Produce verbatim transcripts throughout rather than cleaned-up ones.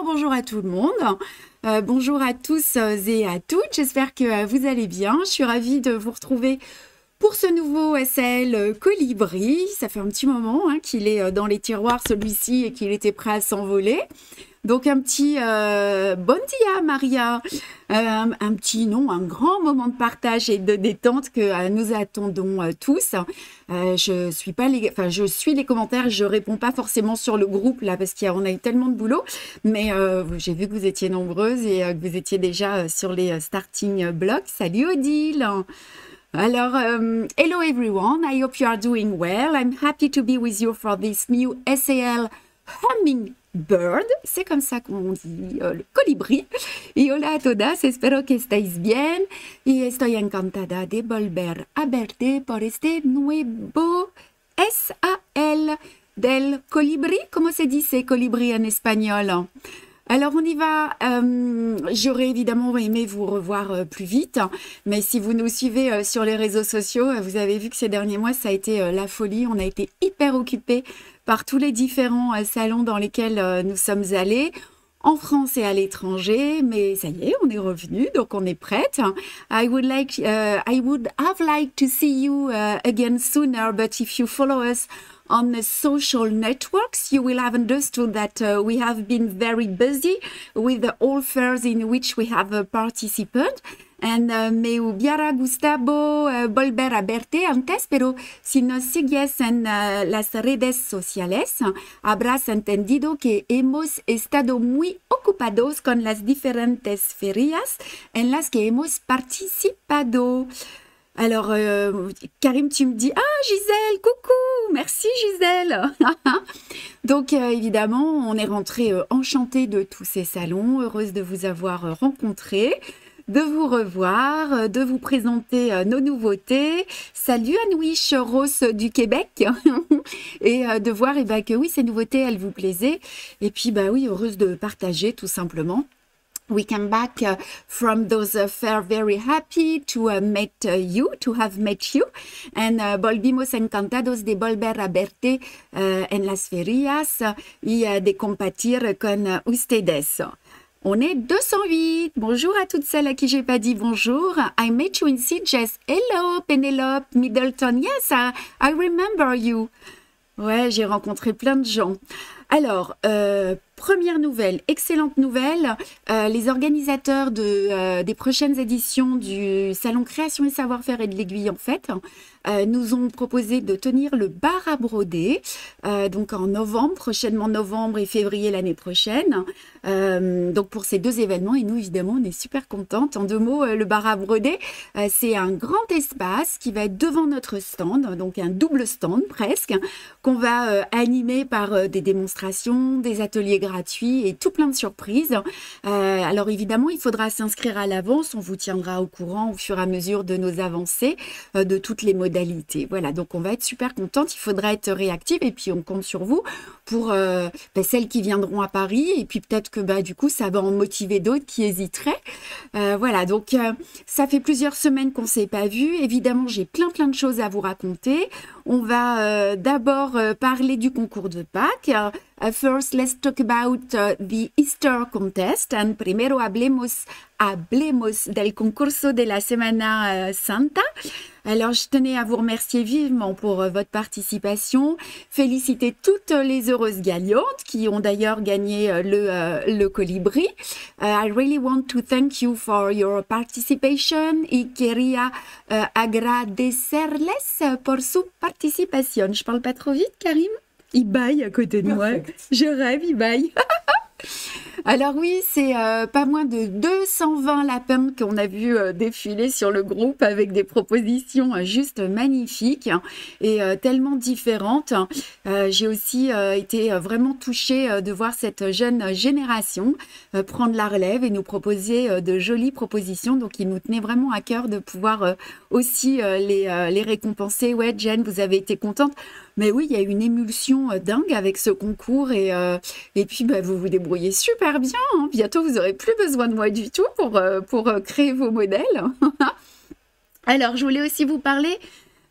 Bonjour, bonjour à tout le monde. Euh, bonjour à tous euh, et à toutes. J'espère que euh, vous allez bien. Je suis ravie de vous retrouver pour ce nouveau S L euh, Colibri. Ça fait un petit moment hein, qu'il est euh, dans les tiroirs, celui-ci, et qu'il était prêt à s'envoler. Donc un petit euh, bon dia Maria, euh, un, un petit non, un grand moment de partage et de détente que euh, nous attendons euh, tous. Euh, je suis pas les, enfin je suis les commentaires, je réponds pas forcément sur le groupe là parce qu'on a, a eu tellement de boulot, mais euh, j'ai vu que vous étiez nombreuses et euh, que vous étiez déjà euh, sur les euh, starting blocks. Salut Odile. Alors, um, hello everyone, I hope you are doing well. I'm happy to be with you for this new S A L Hummingbird. C'est comme ça qu'on dit euh, le colibri. Y hola a todas, espero que estéis bien. Y estoy encantada de volver a verte por este nuevo S A L del colibri. Comment se dit colibri en espagnol? Alors on y va, euh, j'aurais évidemment aimé vous revoir euh, plus vite, hein, mais si vous nous suivez euh, sur les réseaux sociaux, euh, vous avez vu que ces derniers mois ça a été euh, la folie, on a été hyper occupés par tous les différents euh, salons dans lesquels euh, nous sommes allés, en France et à l'étranger, mais ça y est, on est revenu, donc on est prête. I would like, uh, I would have liked to see you uh, again sooner, but if you follow us on the social networks, you will have understood that uh, we have been very busy with the all fairs in which we have a participant. And uh, me hubiera gustado uh, volver a verte antes, pero si nos sigues en uh, las redes sociales, habrás entendido que hemos estado muy ocupados con las diferentes ferias en las que hemos participado. Alors, euh, Karim, tu me dis « Ah, Gisèle, coucou, merci Gisèle !» Donc, euh, évidemment, on est rentré euh, enchanté de tous ces salons, heureuse de vous avoir euh, rencontré, de vous revoir, euh, de vous présenter euh, nos nouveautés. Salut Anouish Rose du Québec et euh, de voir eh ben, que oui, ces nouveautés, elles vous plaisaient. Et puis, bah oui, heureuse de partager tout simplement. We came back uh, from those uh, fair very happy to uh, meet uh, you, to have met you. And uh, volvimos encantados de volver a verte uh, en las ferias y uh, de compartir con uh, ustedes. On est deux cent huit. Bonjour à toutes celles à qui j'ai pas dit bonjour. I met you in Sitges. Hello, Penelope Middleton. Yes, I, I remember you. Ouais, j'ai rencontré plein de gens. Alors, euh, première nouvelle, excellente nouvelle, euh, les organisateurs de, euh, des prochaines éditions du Salon Création et Savoir-faire et de l'Aiguille, en fait, euh, nous ont proposé de tenir le bar à broder, euh, donc en novembre, prochainement novembre et février l'année prochaine. Euh, donc pour ces deux événements, et nous, évidemment, on est super contentes. En deux mots, euh, le bar à broder, euh, c'est un grand espace qui va être devant notre stand, donc un double stand presque, qu'on va euh, animer par euh, des démonstrations, des ateliers gratuits et tout plein de surprises. Euh, alors évidemment, il faudra s'inscrire à l'avance. On vous tiendra au courant au fur et à mesure de nos avancées, euh, de toutes les modalités. Voilà, donc on va être super contente. Il faudra être réactive et puis on compte sur vous pour euh, ben, celles qui viendront à Paris et puis peut-être que bah, du coup, ça va en motiver d'autres qui hésiteraient. Euh, voilà, donc euh, ça fait plusieurs semaines qu'on ne s'est pas vu. Évidemment, j'ai plein plein de choses à vous raconter. On va euh, d'abord euh, parler du concours de Pâques. Uh, first, let's talk about uh, the Easter contest. And primero hablemos, hablemos del concurso de la Semana uh, Santa. Alors, je tenais à vous remercier vivement pour uh, votre participation. Féliciter toutes les heureuses gagnantes qui ont d'ailleurs gagné uh, le, uh, le colibri. Uh, I really want to thank you for your participation y quería uh, agradecerles por su participación. Je parle pas trop vite, Karim? Il baille à côté de moi. Perfect. Je rêve, il baille. Alors oui, c'est euh, pas moins de deux cent vingt lapins qu'on a vu euh, défiler sur le groupe avec des propositions euh, juste magnifiques hein, et euh, tellement différentes. Euh, J'ai aussi euh, été euh, vraiment touchée euh, de voir cette jeune génération euh, prendre la relève et nous proposer euh, de jolies propositions. Donc il nous tenait vraiment à cœur de pouvoir euh, aussi euh, les, euh, les récompenser. Ouais, Jen, vous avez été contente. Mais oui, il y a une émulsion euh, dingue avec ce concours et, euh, et puis bah, vous vous débrouillez super bien. Hein. Bientôt, vous n'aurez plus besoin de moi du tout pour, euh, pour euh, créer vos modèles. Alors, je voulais aussi vous parler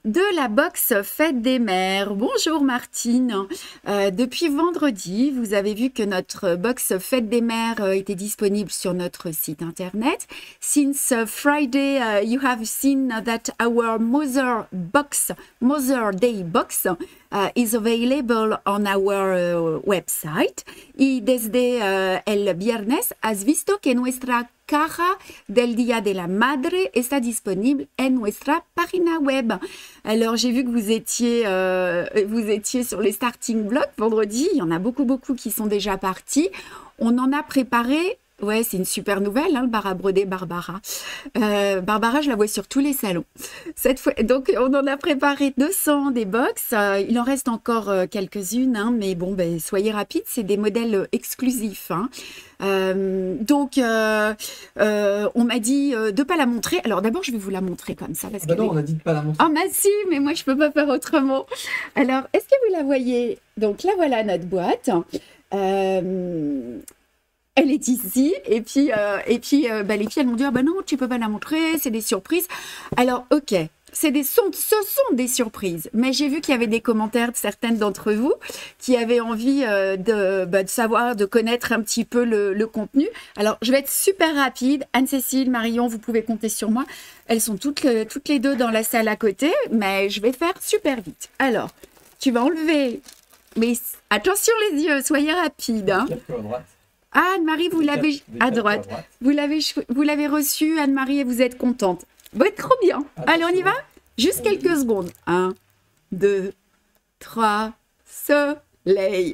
de la box Fête des Mères. Bonjour Martine. Euh, depuis vendredi, vous avez vu que notre box Fête des Mères euh, était disponible sur notre site internet. Since uh, Friday, uh, you have seen that our Mother box, Mother Day box uh, is available on our uh, website. Y desde uh, el viernes has visto que nuestra caja del Día de la Madre está disponible en nuestra página web. Alors, j'ai vu que vous étiez, euh, vous étiez sur les starting blocks vendredi. Il y en a beaucoup, beaucoup qui sont déjà partis. On en a préparé... Ouais, c'est une super nouvelle, hein, le bar à broder Barbara. Euh, Barbara, je la vois sur tous les salons. Cette fois, donc, on en a préparé deux cents des box. Euh, il en reste encore euh, quelques-unes, hein, mais bon, ben, soyez rapides, c'est des modèles euh, exclusifs. Hein. Euh, donc, euh, euh, on m'a dit euh, de ne pas la montrer. Alors, d'abord, je vais vous la montrer comme ça. Parce bah non, est... on a dit de ne pas la montrer. Ah, mais si, mais moi, je ne peux pas faire autrement. Alors, est-ce que vous la voyez? Donc, là, voilà notre boîte. Euh... Elle est ici, et puis, euh, et puis euh, bah, les filles, elles m'ont dit, ah bah non, tu peux pas la montrer, c'est des surprises. Alors, ok, c'est des, sont, ce sont des surprises, mais j'ai vu qu'il y avait des commentaires de certaines d'entre vous qui avaient envie euh, de, bah, de savoir, de connaître un petit peu le, le contenu. Alors, je vais être super rapide. Anne-Cécile, Marion, vous pouvez compter sur moi. Elles sont toutes, le, toutes les deux dans la salle à côté, mais je vais faire super vite. Alors, tu vas enlever, mais attention les yeux, soyez rapides. Hein. Ah, Anne-Marie, vous l'avez à droite. Vous l'avez vous l'avez reçu, Anne-Marie, et vous êtes contente. Bon, trop bien. Allez, on y va? Juste quelques secondes. Un, deux, trois, soleil.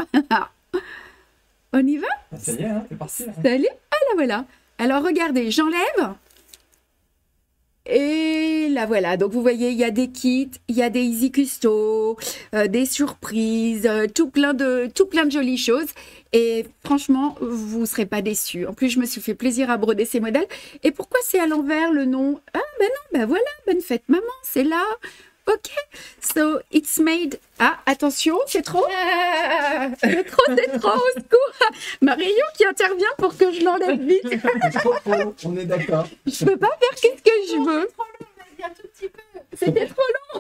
On y va? Ça y est, hein, c'est parti. Hein. Salut. Ah, là, voilà. Alors, regardez, j'enlève. Et là voilà, donc vous voyez, il y a des kits, il y a des Easy Custo, euh, des surprises, euh, tout plein de tout plein de jolies choses. Et franchement, vous ne serez pas déçus. En plus, je me suis fait plaisir à broder ces modèles. Et pourquoi c'est à l'envers le nom? Ah ben non, ben voilà, bonne fête maman, c'est là. Ok, so it's made... Ah, attention, c'est trop. C'est trop, c'est trop, au secours. Marion qui intervient pour que je l'enlève vite. On est d'accord. Je peux pas faire qu'est-ce que je veux. C'était trop long.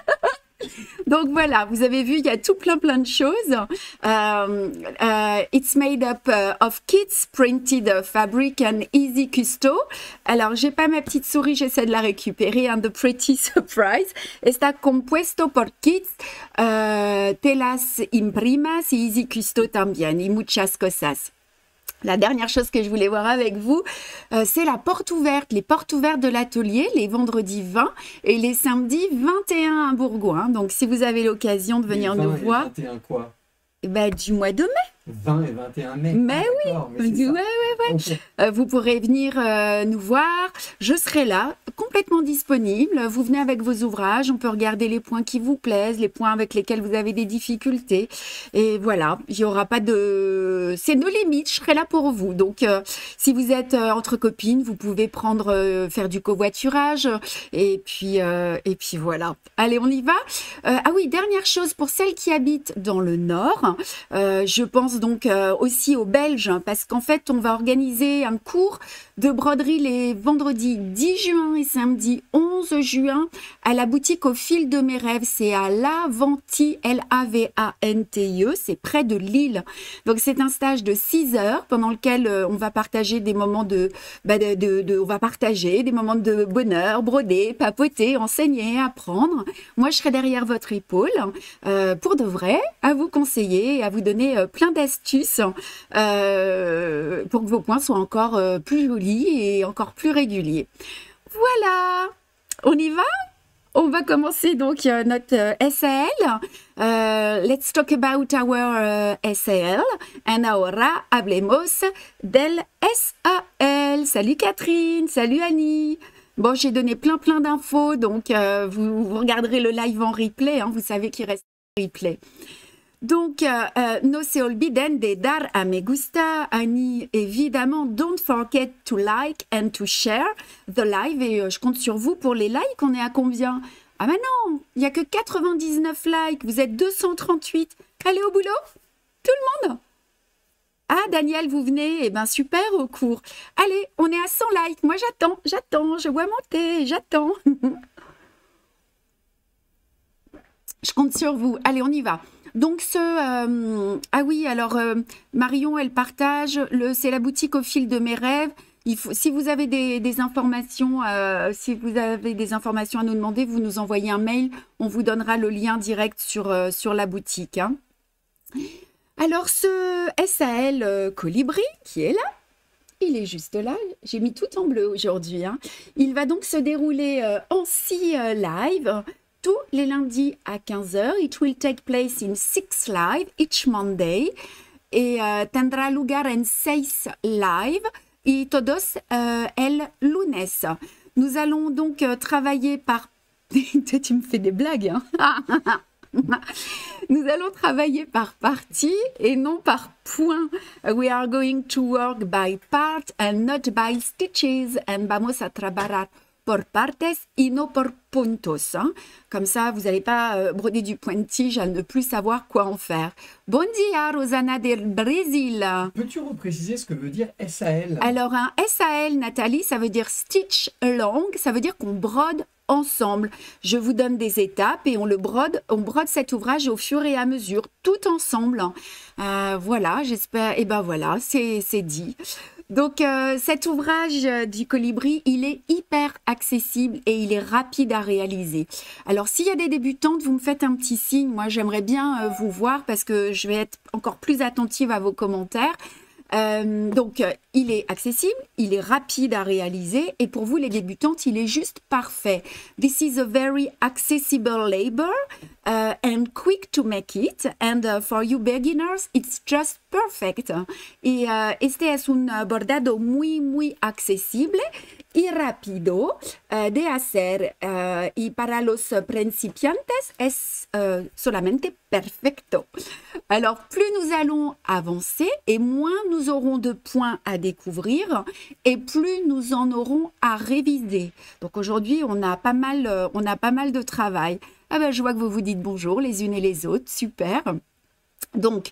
Donc voilà, vous avez vu, il y a tout plein plein de choses. Um, uh, it's made up uh, of kits, printed fabric and easy custo. Alors, j'ai pas ma petite souris, j'essaie de la récupérer. And the pretty surprise. Está compuesto por kits, uh, telas imprimas y easy custo también, y muchas cosas. La dernière chose que je voulais voir avec vous, euh, c'est la porte ouverte, les portes ouvertes de l'atelier, les vendredis vingt et les samedis vingt et un à Bourgoin. Donc, si vous avez l'occasion de venir nous voir... vingt et un quoi? Bah, du mois de mai. vingt et vingt et un mai. Mais ah, oui, mais ouais, ouais, ouais. Okay. Euh, vous pourrez venir euh, nous voir. Je serai là, complètement disponible. Vous venez avec vos ouvrages. On peut regarder les points qui vous plaisent, les points avec lesquels vous avez des difficultés. Et voilà, il n'y aura pas de... C'est nos limites, je serai là pour vous. Donc, euh, si vous êtes euh, entre copines, vous pouvez prendre, euh, faire du covoiturage. Et puis, euh, et puis voilà. Allez, on y va. Euh, ah oui, dernière chose, pour celles qui habitent dans le Nord, euh, je pense donc euh, aussi aux Belges, parce qu'en fait, on va organiser un cours de broderie les vendredis dix juin et samedi onze juin à la boutique Au fil de mes rêves. C'est à Lavantie, L A V A N T I E, c'est près de Lille. Donc, c'est un stage de six heures pendant lequel euh, on va partager des moments de, bah de, de, de... On va partager des moments de bonheur, broder, papoter, enseigner, apprendre. Moi, je serai derrière votre épaule euh, pour de vrai, à vous conseiller, à vous donner euh, plein d'astuces euh, pour que vos points soient encore euh, plus jolis et encore plus réguliers. Voilà, on y va? On va commencer donc euh, notre euh, S A L. Uh, let's talk about our uh, S A L. And ahora hablemos del S A L. Salut Catherine, salut Annie. Bon, j'ai donné plein plein d'infos, donc euh, vous, vous regarderez le live en replay, hein, vous savez qu'il reste replay. Donc, euh, euh, no se olviden de dar a me gusta, Annie, évidemment. Don't forget to like and to share the live. Et euh, je compte sur vous pour les likes. On est à combien? Ah ben non, il n'y a que quatre-vingt-dix-neuf likes. Vous êtes deux cent trente-huit. Allez au boulot? Tout le monde? Ah, Daniel, vous venez? Eh ben super, au cours. Allez, on est à cent likes. Moi, j'attends, j'attends. Je vois monter, j'attends. Je compte sur vous. Allez, on y va. Donc, ce... Euh, ah oui, alors, euh, Marion, elle partage, le, c'est la boutique au fil de mes rêves. Il faut, si vous avez des, des informations, euh, si vous avez des informations à nous demander, vous nous envoyez un mail. On vous donnera le lien direct sur, euh, sur la boutique. Hein. Alors, ce S A L euh, Colibri, qui est là, il est juste là. J'ai mis tout en bleu aujourd'hui. Hein. Il va donc se dérouler euh, en six euh, live. Tous les lundis à quinze heures. It will take place in six live each Monday. Et uh, tendrá lugar en seis live y todos uh, el lunes. Nous allons donc uh, travailler par... Toi, tu me fais des blagues, hein. Nous allons travailler par partie et non par point. We are going to work by part and not by stitches. And vamos a trabajar por partes y no por puntos. Hein. Comme ça, vous n'allez pas euh, broder du pointe-tige à ne plus savoir quoi en faire. Bon dia, Rosana del Brésil. Peux-tu repréciser ce que veut dire S A L? Alors, un S A L, Nathalie, ça veut dire stitch along. Ça veut dire qu'on brode ensemble. Je vous donne des étapes et on le brode, on brode cet ouvrage au fur et à mesure, tout ensemble. Euh, voilà, j'espère. Et ben voilà, c'est dit. Donc, euh, cet ouvrage euh, du Colibri, il est hyper accessible et il est rapide à réaliser. Alors, s'il y a des débutantes, vous me faites un petit signe. Moi, j'aimerais bien euh, vous voir parce que je vais être encore plus attentive à vos commentaires. Euh, donc, euh, il est accessible, il est rapide à réaliser et pour vous, les débutantes, il est juste parfait. This is a very accessible labor uh, and quick to make it. And uh, for you beginners, it's just perfect. Y uh, este es un bordado muy, muy accesible y rápido uh, de hacer. Uh, y para los principiantes, es uh, solamente perfecto. Alors, plus nous allons avancer et moins nous aurons de points à découvrir et plus nous en aurons à réviser. Donc aujourd'hui, on a pas mal, euh, on a pas mal de travail. Ah ben, je vois que vous vous dites bonjour les unes et les autres, super. Donc,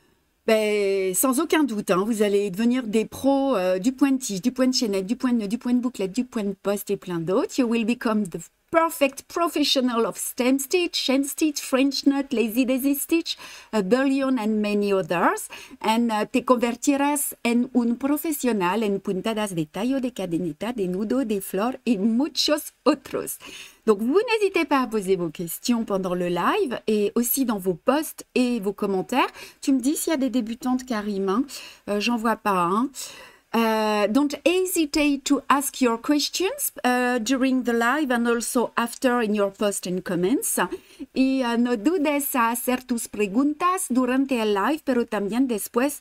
ben, sans aucun doute, hein, vous allez devenir des pros euh, du point de tige, du point de chaînette, du point de nœud, du point de bouclette, du point de poste et plein d'autres. You will become the perfect professional of stem stitch, chain stitch, French knot, lazy daisy stitch, a bullion and many others. And uh, te convertirás en un profesional en puntadas de tallo, de cadeneta, de nudo, de flor et muchos otros. Donc, vous n'hésitez pas à poser vos questions pendant le live et aussi dans vos posts et vos commentaires. Tu me dis s'il y a des débutantes, Karim. Hein. Euh, J'en vois pas. Hein. Uh, don't hesitate to ask your questions uh, during the live and also after in your post and comments. Y uh, no dudes a hacer tus preguntas durante el live, pero también después.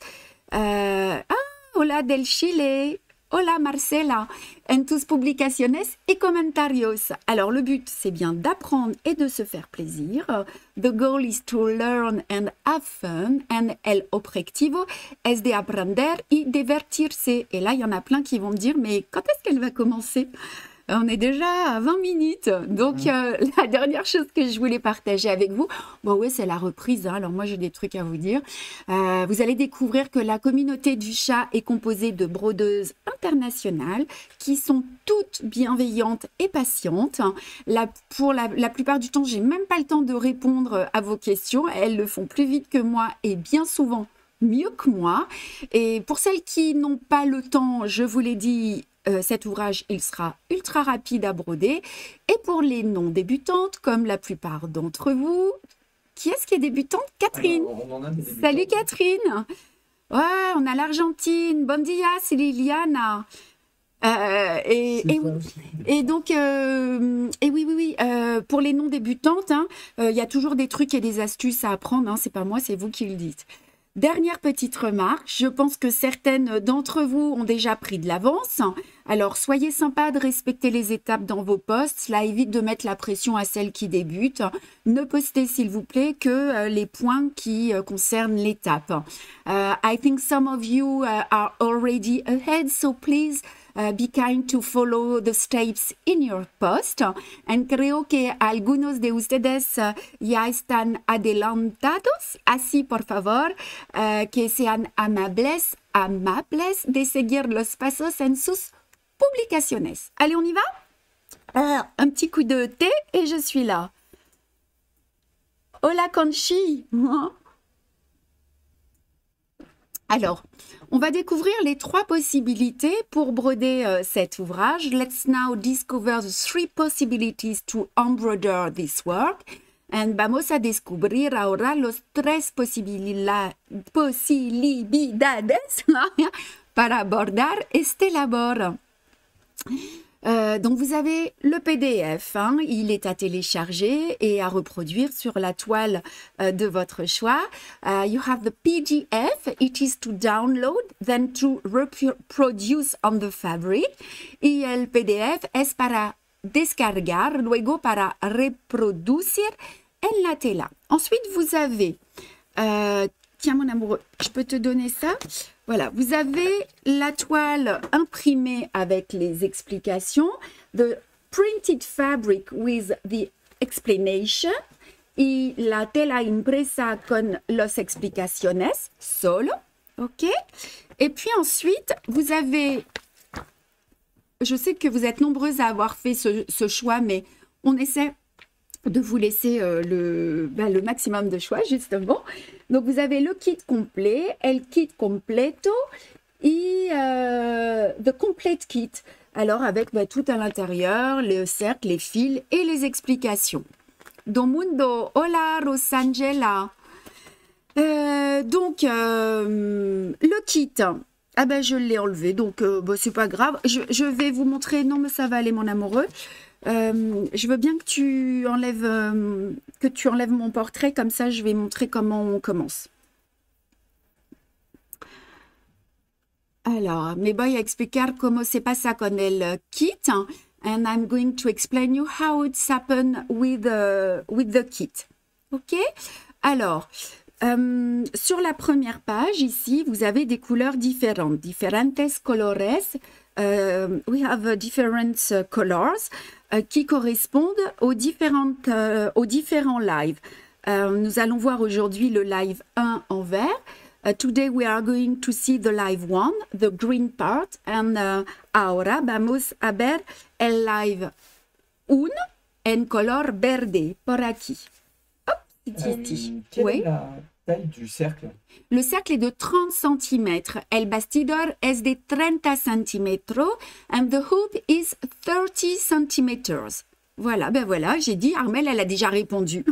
Uh, ah, hola del Chile. Hola Marcela, en tus publicaciones y comentarios. Alors le but c'est bien d'apprendre et de se faire plaisir. The goal is to learn and have fun and el objetivo es de aprender y divertirse. Et là il y en a plein qui vont me dire mais quand est-ce qu'elle va commencer? On est déjà à vingt minutes, donc euh, la dernière chose que je voulais partager avec vous, bon ouais, c'est la reprise, hein. Alors moi j'ai des trucs à vous dire. Euh, vous allez découvrir que la communauté du chat est composée de brodeuses internationales qui sont toutes bienveillantes et patientes. La, pour la, la plupart du temps, j'ai même pas le temps de répondre à vos questions, elles le font plus vite que moi et bien souvent mieux que moi. Et pour celles qui n'ont pas le temps, je vous l'ai dit, Euh, cet ouvrage, il sera ultra rapide à broder. Et pour les non-débutantes, comme la plupart d'entre vous, qui est-ce qui est débutante? Catherine. Alors, on en a des débutantes. Salut Catherine. Ouais, on a l'Argentine. Bon dia, c'est Liliana. Euh, et, et, et donc, euh, et oui, oui, oui, euh, pour les non-débutantes, il hein, euh, y a toujours des trucs et des astuces à apprendre. Hein, c'est pas moi, c'est vous qui le dites. Dernière petite remarque, je pense que certaines d'entre vous ont déjà pris de l'avance. Alors, soyez sympa de respecter les étapes dans vos posts. Cela évite de mettre la pression à celles qui débutent. Ne postez, s'il vous plaît, que euh, les points qui euh, concernent l'étape. Uh, I think some of you uh, are already ahead, so please uh, be kind to follow the steps in your post. And creo que algunos de ustedes uh, ya están adelantados. Así, por favor, uh, que sean amables, amables de seguir los pasos en sus publicaciones. Allez, on y va? euh, Un petit coup de thé et je suis là. Hola Conchi. Alors, on va découvrir les trois possibilités pour broder euh, cet ouvrage. Let's now discover the three possibilities to embroider this work. And vamos a descubrir ahora los tres posibilidades para bordar este labor. Euh, donc vous avez le P D F, hein, il est à télécharger et à reproduire sur la toile euh, de votre choix. Uh, you have the P D F, it is to download, then to reproduce on the fabric. Y el P D F es para descargar, luego para reproducir en la tela. Ensuite vous avez, euh, tiens mon amoureux, je peux te donner ça? Voilà, vous avez la toile imprimée avec les explications, the printed fabric with the explanation, y la tela impresa con las explicaciones, solo, ok? Et puis ensuite, vous avez, je sais que vous êtes nombreuses à avoir fait ce, ce choix, mais on essaie de vous laisser euh, le, ben, le maximum de choix, justement. Donc, vous avez le kit complet, el kit completo et euh, the complete kit. Alors, avec ben, tout à l'intérieur, le cercle, les fils et les explications. Do mundo, hola Rosangela. Euh, donc, euh, le kit, ah ben, je l'ai enlevé, donc euh, bon, c'est pas grave. Je, je vais vous montrer, non mais ça va aller mon amoureux. Euh, je veux bien que tu enlèves euh, que tu enlèves mon portrait, comme ça je vais montrer comment on commence. Alors, me voy a explicar cómo se pasa con el kit, and I'm going to explain you how it's happened with the, with the kit. Ok? Alors, euh, sur la première page, ici, vous avez des couleurs différentes, diferentes colores. Uh, we have different uh, colors uh, qui correspondent aux, différentes, uh, aux différents lives. Uh, nous allons voir aujourd'hui le live un en vert. Uh, today we are going to see the live one, the green part. And uh, ahora vamos a ver el live uno en color verde, por aquí. Hop, euh, quelle oui. est la taille du cercle? Le cercle est de trente centimètres. El bastidor es de treinta centímetros. And the hoop is thirty centimeters. Voilà, ben voilà, j'ai dit, Armelle, elle a déjà répondu.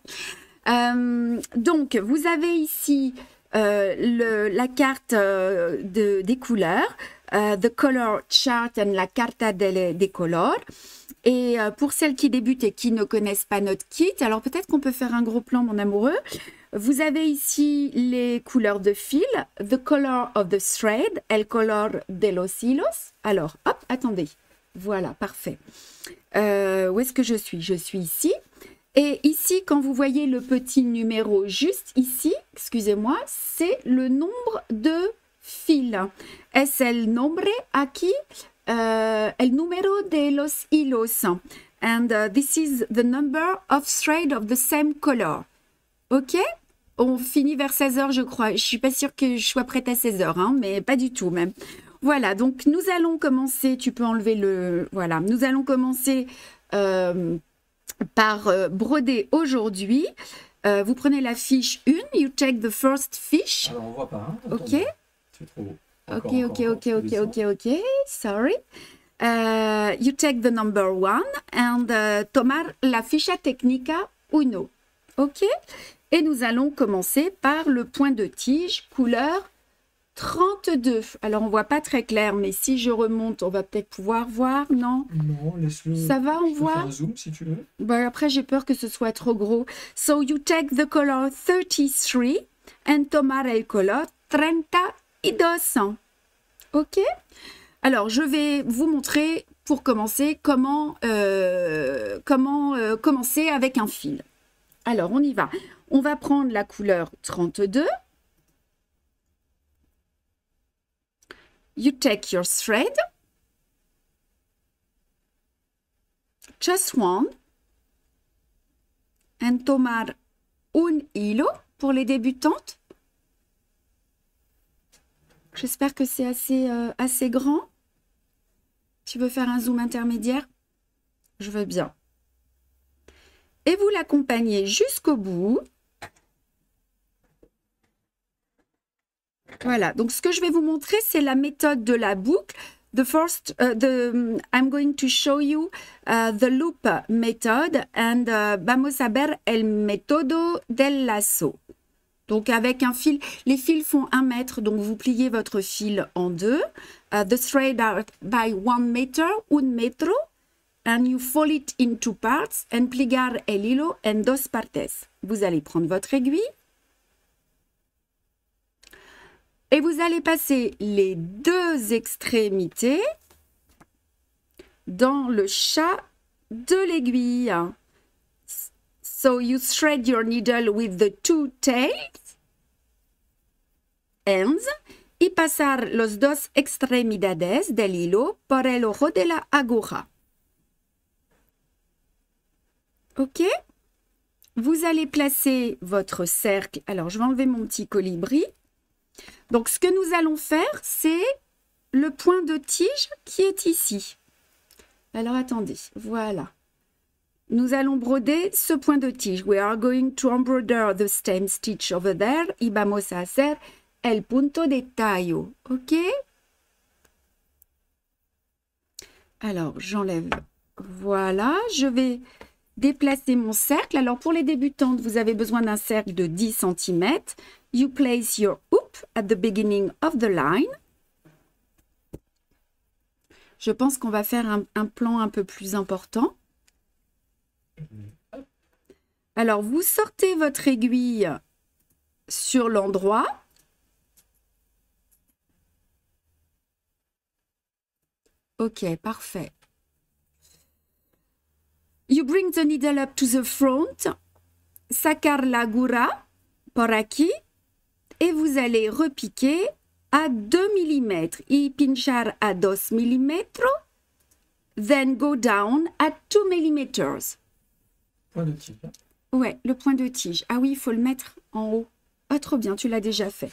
euh, donc, vous avez ici euh, le, la carte euh, de, des couleurs, euh, the color chart and la carta de, des colors. Et euh, pour celles qui débutent et qui ne connaissent pas notre kit, alors peut-être qu'on peut faire un gros plan, mon amoureux. Vous avez ici les couleurs de fil, the color of the thread, el color de los hilos. Alors, hop, attendez. Voilà, parfait. Euh, où est-ce que je suis? Je suis ici. Et ici, quand vous voyez le petit numéro juste ici, excusez-moi, c'est le nombre de fils. Es el nombre aquí, uh, el número de los hilos. And uh, this is the number of thread of the same color. Ok, on finit vers seize heures, je crois. Je ne suis pas sûre que je sois prête à seize heures, hein, mais pas du tout même. Voilà, donc nous allons commencer, tu peux enlever le... Voilà, nous allons commencer euh, par euh, broder aujourd'hui. Euh, vous prenez la fiche un, you take the first fish. Alors on voit pas, hein, ok. C'est trop beau. Ok, ok, ok, ok, ok, ok, sorry. Uh, you take the number one and uh, tomar la ficha técnica uno. Ok. Et nous allons commencer par le point de tige, couleur trente-deux. Alors, on ne voit pas très clair, mais si je remonte, on va peut-être pouvoir voir, non? Non, laisse-le. Ça va, on je peux voit? faire un zoom si tu veux. Bah, après, j'ai peur que ce soit trop gros. So, you take the color thirty-three and tomar el color treinta-dos. Ok? Alors, je vais vous montrer, pour commencer, comment, euh, comment euh, commencer avec un fil. Alors, on y va. On va prendre la couleur trente-deux. You take your thread. Just one. And tomar un hilo pour les débutantes. J'espère que c'est assez, euh, assez grand. Tu veux faire un zoom intermédiaire? Je veux bien. et vous l'accompagnez jusqu'au bout. Voilà, donc ce que je vais vous montrer, c'est la méthode de la boucle. The first, uh, the, I'm going to show you uh, the loop method and uh, vamos a ver el método del lazo. Donc avec un fil, les fils font un mètre, donc vous pliez votre fil en deux. Uh, the thread are by one meter, un metro, and you fold it in two parts and pligar el hilo en dos partes. Vous allez prendre votre aiguille et vous allez passer les deux extrémités dans le chat de l'aiguille. So you thread your needle with the two tails, ends, y pasar los dos extremidades del hilo por el ojo de la aguja. Ok? Vous allez placer votre cercle. Alors, je vais enlever mon petit colibri. Donc, ce que nous allons faire, c'est le point de tige qui est ici. Alors, attendez, voilà. Nous allons broder ce point de tige. We are going to embroider the stem stitch over there. Y vamos a hacer el punto de tallo. OK? Alors, j'enlève. Voilà, je vais déplacer mon cercle. Alors, pour les débutantes, vous avez besoin d'un cercle de dix centimètres. You place your hoop at the beginning of the line. Je pense qu'on va faire un, un plan un peu plus important. Alors, vous sortez votre aiguille sur l'endroit. OK, parfait. You bring the needle up to the front, sacar la aguja por aquí, et vous allez repiquer à deux millimètres. Y pinchar a dos milímetros, then go down at two millimeters. Point de tige. Ouais, le point de tige. Ah oui, il faut le mettre en haut. Ah, trop bien, tu l'as déjà fait.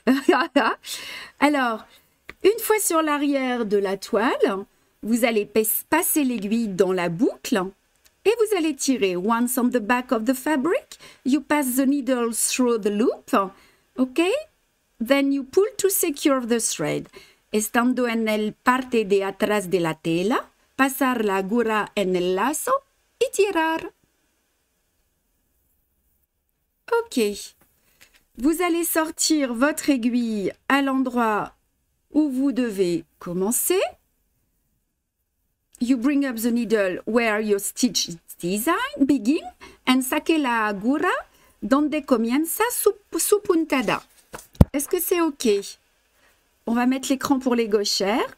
Alors, une fois sur l'arrière de la toile, vous allez passer l'aiguille dans la boucle et vous allez tirer. Once on the back of the fabric, you pass the needle through the loop. OK? Then you pull to secure the thread. Estando en el parte de atrás de la tela, pasar la aguja en el lazo y tirar. OK. Vous allez sortir votre aiguille à l'endroit où vous devez commencer. You bring up the needle where your stitch design begin and saque la aguja donde comienza su, su puntada. Est-ce que c'est OK? On va mettre l'écran pour les gauchères.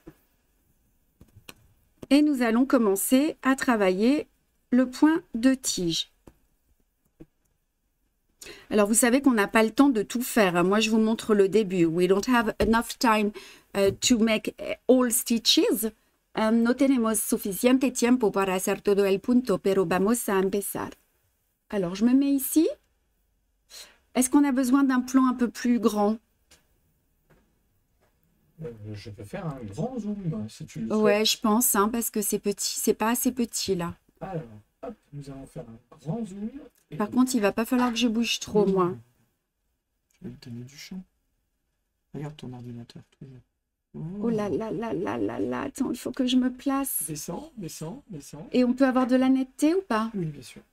Et nous allons commencer à travailler le point de tige. Alors, vous savez qu'on n'a pas le temps de tout faire. Moi, je vous montre le début. We don't have enough time uh, to make all stitches. Um, no tenemos suficiente tiempo para hacer todo el punto, pero vamos a empezar. Alors, je me mets ici. Est-ce qu'on a besoin d'un plan un peu plus grand? Euh, je peux faire un grand zoom si tu le souhaites. Ouais, je pense, hein, parce que c'est petit. C'est pas assez petit, là. Alors, hop, nous allons faire un grand zoom. Et Par contre, il va pas falloir que je bouge trop, moi. Je vais te donner du champ. Regarde ton ordinateur, toujours. Oh là là là là là là. Attends, il faut que je me place. Descends, descends, descends. Et on peut avoir de la netteté ou pas? Oui, bien sûr.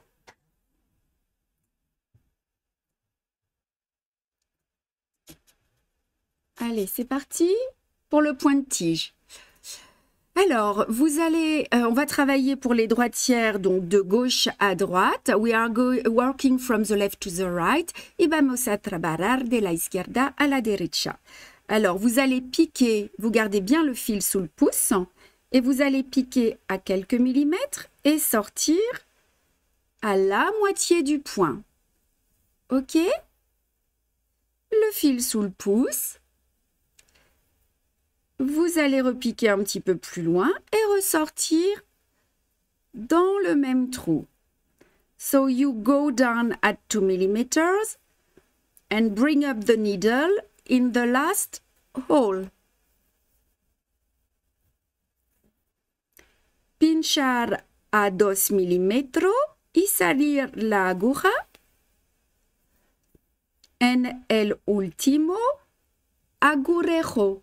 Allez, c'est parti pour le point de tige. Alors, vous allez, euh, on va travailler pour les droitières, donc de gauche à droite. We are go working from the left to the right. Y vamos a trabajar de la izquierda a la derecha. Alors, vous allez piquer, vous gardez bien le fil sous le pouce, et vous allez piquer à quelques millimètres et sortir à la moitié du point. OK? Le fil sous le pouce. Vous allez repiquer un petit peu plus loin et ressortir dans le même trou. So you go down at two millimeters and bring up the needle in the last hole. Pinchar a dos milímetros y salir la aguja en el último agujejo.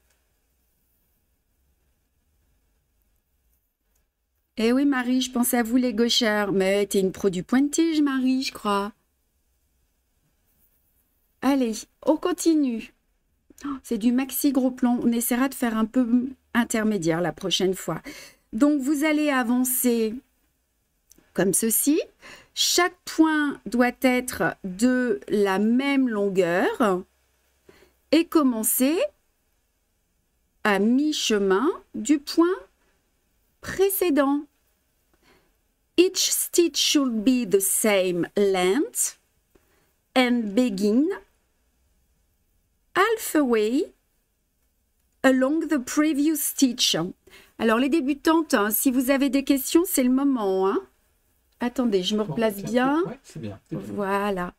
Eh oui, Marie, je pense à vous, les gauchères. Mais t'es une pro du pointige, Marie, je crois. Allez, on continue. Oh, c'est du maxi gros plan. On essaiera de faire un peu intermédiaire la prochaine fois. Donc, vous allez avancer comme ceci. Chaque point doit être de la même longueur et commencer à mi-chemin du point précédent. Each stitch should be the same length and begin halfway along the previous stitch. Alors les débutantes, hein, si vous avez des questions, c'est le moment. Hein. Attendez, je me replace bien. Ouais, c'est bien. C'est bien. Voilà.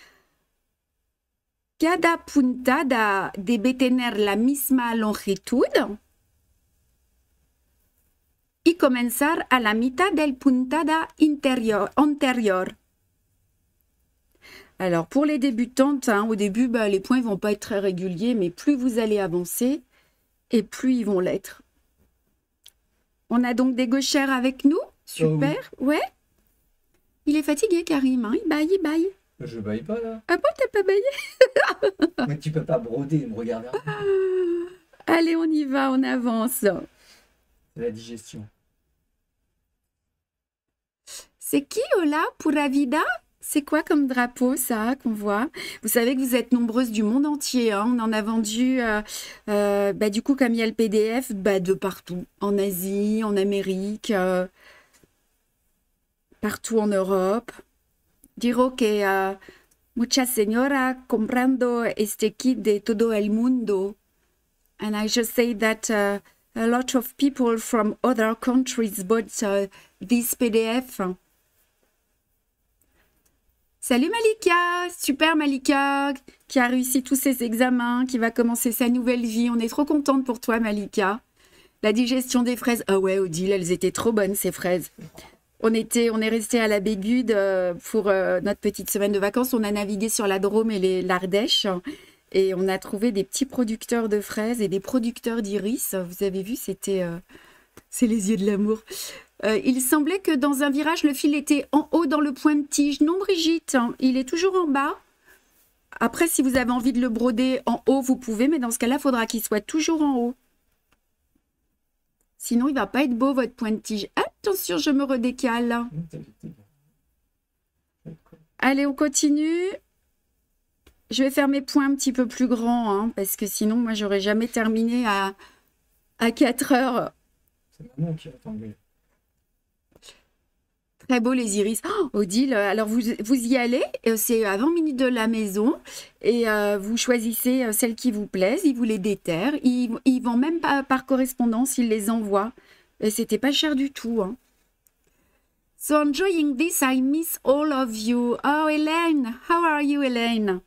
Cada puntada debe tener la misma longitud y comenzar a la mitad del puntada interior, anterior. Alors, pour les débutantes, hein, au début, bah, les points ne vont pas être très réguliers, mais plus vous allez avancer, et plus ils vont l'être. On a donc des gauchères avec nous. Super. Oh oui. Ouais. Il est fatigué, Karim. Hein, il baille, il baille. Je baille pas, là. Ah bon, t'as pas baillé? Mais tu peux pas broder et me regarder. Allez, on y va, on avance. C'est la digestion. C'est qui, Ola, Pura Vida? C'est quoi comme drapeau, ça, qu'on voit? Vous savez que vous êtes nombreuses du monde entier. Hein. On en a vendu, euh, euh, bah, du coup, comme il y a le P D F, bah, de partout. En Asie, en Amérique, euh, partout en Europe. Digo que uh, muchas señoras comprando este kit de todo el mundo. And I just say that uh, a lot of people from other countries bought uh, this P D F. Salut Malika, super Malika, qui a réussi tous ses examens, qui va commencer sa nouvelle vie. On est trop contente pour toi Malika. La digestion des fraises. Ah ouais Odile, elles étaient trop bonnes ces fraises. On, était, on est resté à la Bégude pour euh, notre petite semaine de vacances. On a navigué sur la Drôme et l'Ardèche et on a trouvé des petits producteurs de fraises et des producteurs d'iris. Vous avez vu, c'était... Euh, c'est les yeux de l'amour. Euh, il semblait que dans un virage, le fil était en haut dans le point de tige. Non, Brigitte, hein, il est toujours en bas. Après, si vous avez envie de le broder en haut, vous pouvez, mais dans ce cas-là, il faudra qu'il soit toujours en haut. Sinon, il ne va pas être beau, votre point de tige. Attention, je me redécale. Allez, on continue. Je vais faire mes points un petit peu plus grands, hein, parce que sinon, moi, j'aurais jamais terminé à, à quatre heures. C'est maman qui a attendu. Très beau les iris. Oh, Odile, alors vous, vous y allez, c'est à vingt minutes de la maison et euh, vous choisissez celles qui vous plaisent, ils vous les déterrent, ils, ils vont même pas par correspondance, ils les envoient. Et c'était pas cher du tout. Hein. So enjoying this, I miss all of you. Oh, Hélène, how are you, Hélène?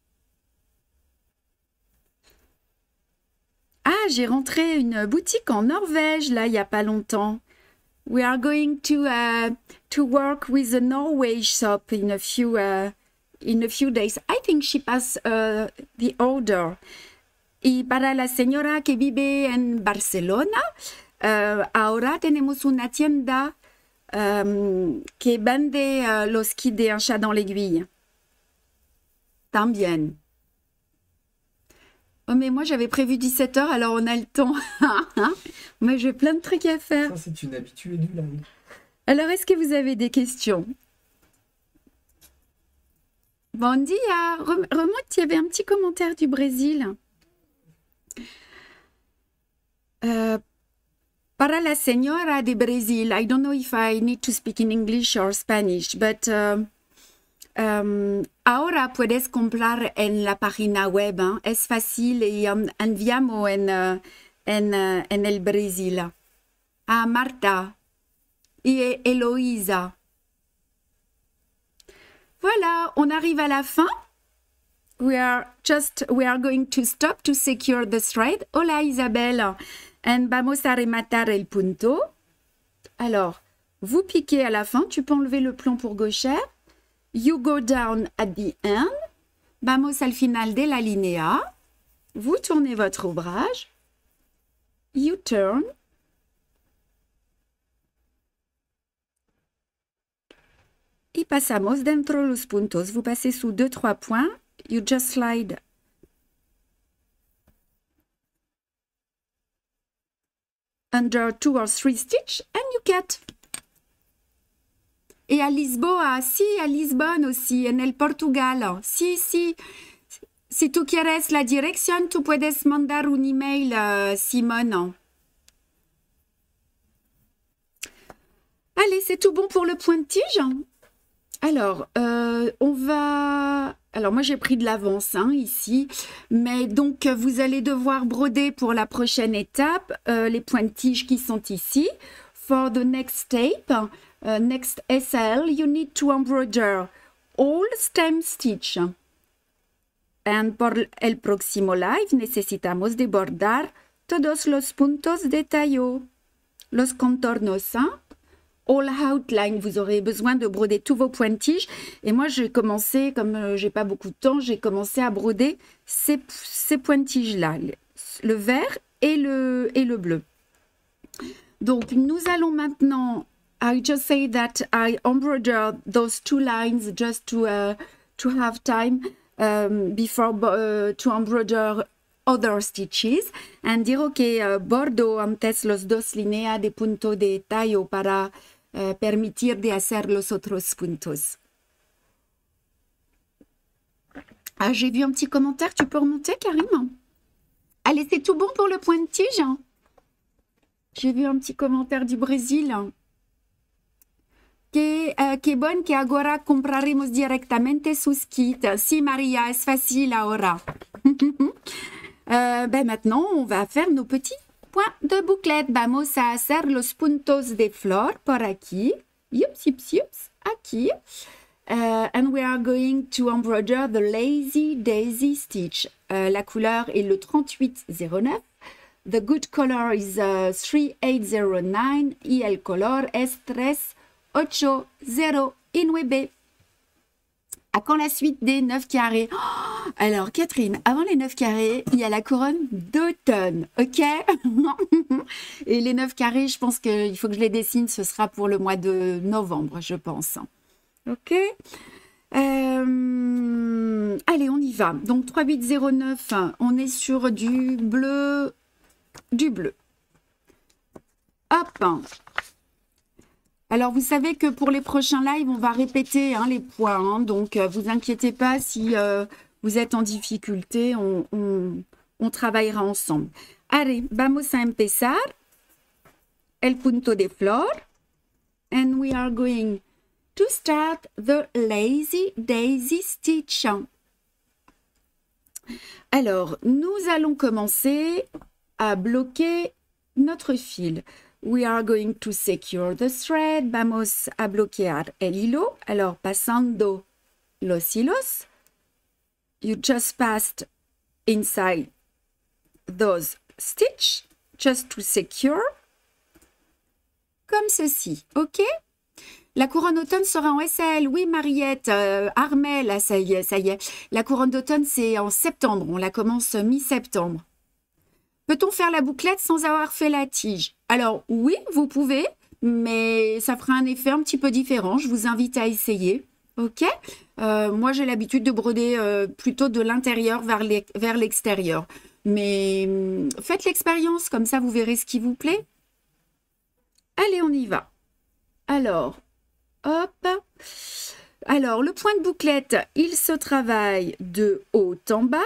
Ah, j'ai rentré une boutique en Norvège, là, il n'y a pas longtemps. We are going to uh, to work with a Norway shop in a few uh, in a few days. I think she passed uh, the order. Y para la señora que vive en Barcelona, uh, ahora tenemos una tienda um, que vende uh, los kits de un chat dans l'aiguille. También. Oh, mais moi, j'avais prévu dix-sept heures, alors on a le temps. Moi, j'ai plein de trucs à faire. Ça, c'est une habituée du live. Alors, est-ce que vous avez des questions? Bon dia. Rem remonte, il y avait un petit commentaire du Brésil. Euh, para la señora de Brésil, I don't know if I need to speak in English or Spanish, but... Uh, Um, ahora puedes comprar en la página web, ¿eh? Es fácil y um, enviamos en, uh, en, uh, en el Brasil. A Marta y Eloïsa. Voilà, on arrive à la fin. We are just, we are going to stop to secure the thread. Hola Isabelle. And vamos a rematar el punto. Alors, Vous piquez à la fin. Tu peux enlever le plan pour gauchère. You go down at the end. Vamos al final de la linea. Vous tournez votre ouvrage. You turn. Y pasamos dentro los puntos. Vous passez sous deux trois points. You just slide. Under two or three stitches and you cut. Et à Lisboa, si, à Lisbonne aussi, en el Portugal. Si, si, si tú quieres la dirección, tú puedes mandar un email, uh, Simone. Allez, c'est tout bon pour le point de tige. Alors, euh, on va... Alors, moi, j'ai pris de l'avance hein, ici. Mais donc, vous allez devoir broder pour la prochaine étape euh, les points de tige qui sont ici. For the next step, uh, next S L, you need to embroider all stem stitch. And por el próximo live, necesitamos de bordar todos los puntos de tallo. Los contornos, hein? All outline, vous aurez besoin de broder tous vos points de tige. Et moi, j'ai commencé, comme euh, j'ai pas beaucoup de temps, j'ai commencé à broder ces, ces points de tige-là, le, le vert et le, et le bleu. Donc, nous allons maintenant, I just say that I embroider those two lines just to, uh, to have time um, before uh, to embroider other stitches. And dire, ok, uh, bordo antes los dos líneas de punto de tallo para uh, permitir de hacer los otros puntos. Ah, j'ai vu un petit commentaire, tu peux remonter, Karim? Allez, c'est tout bon pour le point de tige? J'ai vu un petit commentaire du Brésil. Que, uh, que bon que agora compraremos directamente sus kits. Si, Maria, es fácil ahora. euh, ben maintenant, on va faire nos petits points de bouclette. Vamos a hacer los puntos de flor por aquí. Yups, yups, yups. Aquí. Uh, and we are going to embroider the Lazy Daisy stitch. Uh, la couleur est le trente-huit zéro neuf. The good color is uh, three eight zero nine y el color es tres ocho cero nueve. À quand la suite des neuf carrés? Oh, alors, Catherine, avant les neuf carrés, il y a la couronne d'automne, ok? Et les neuf carrés, je pense qu'il faut que je les dessine, ce sera pour le mois de novembre, je pense. Ok? Euh, allez, on y va. Donc, trois huit zéro neuf, on est sur du bleu... du bleu. Hop. Alors, vous savez que pour les prochains lives, on va répéter hein, les points. Hein, donc, euh, vous inquiétez pas si euh, vous êtes en difficulté. On, on, on travaillera ensemble. Allez, vamos a empezar. El punto de flor. And we are going to start the Lazy Daisy stitch. Alors, nous allons commencer à bloquer notre fil. We are going to secure the thread. Vamos a bloquear el hilo. Alors, pasando los hilos. You just passed inside those stitch just to secure. Comme ceci, ok? La couronne d'automne sera en S L. Oui, Mariette, euh, Armel, là, ça y est, ça y est. La couronne d'automne, c'est en septembre. On la commence mi-septembre. Peut-on faire la bouclette sans avoir fait la tige? Alors, oui, vous pouvez, mais ça fera un effet un petit peu différent. Je vous invite à essayer, ok? euh, Moi, j'ai l'habitude de broder euh, plutôt de l'intérieur vers l'extérieur. Mais hum, faites l'expérience, comme ça, vous verrez ce qui vous plaît. Allez, on y va. Alors, hop. Alors, le point de bouclette, il se travaille de haut en bas.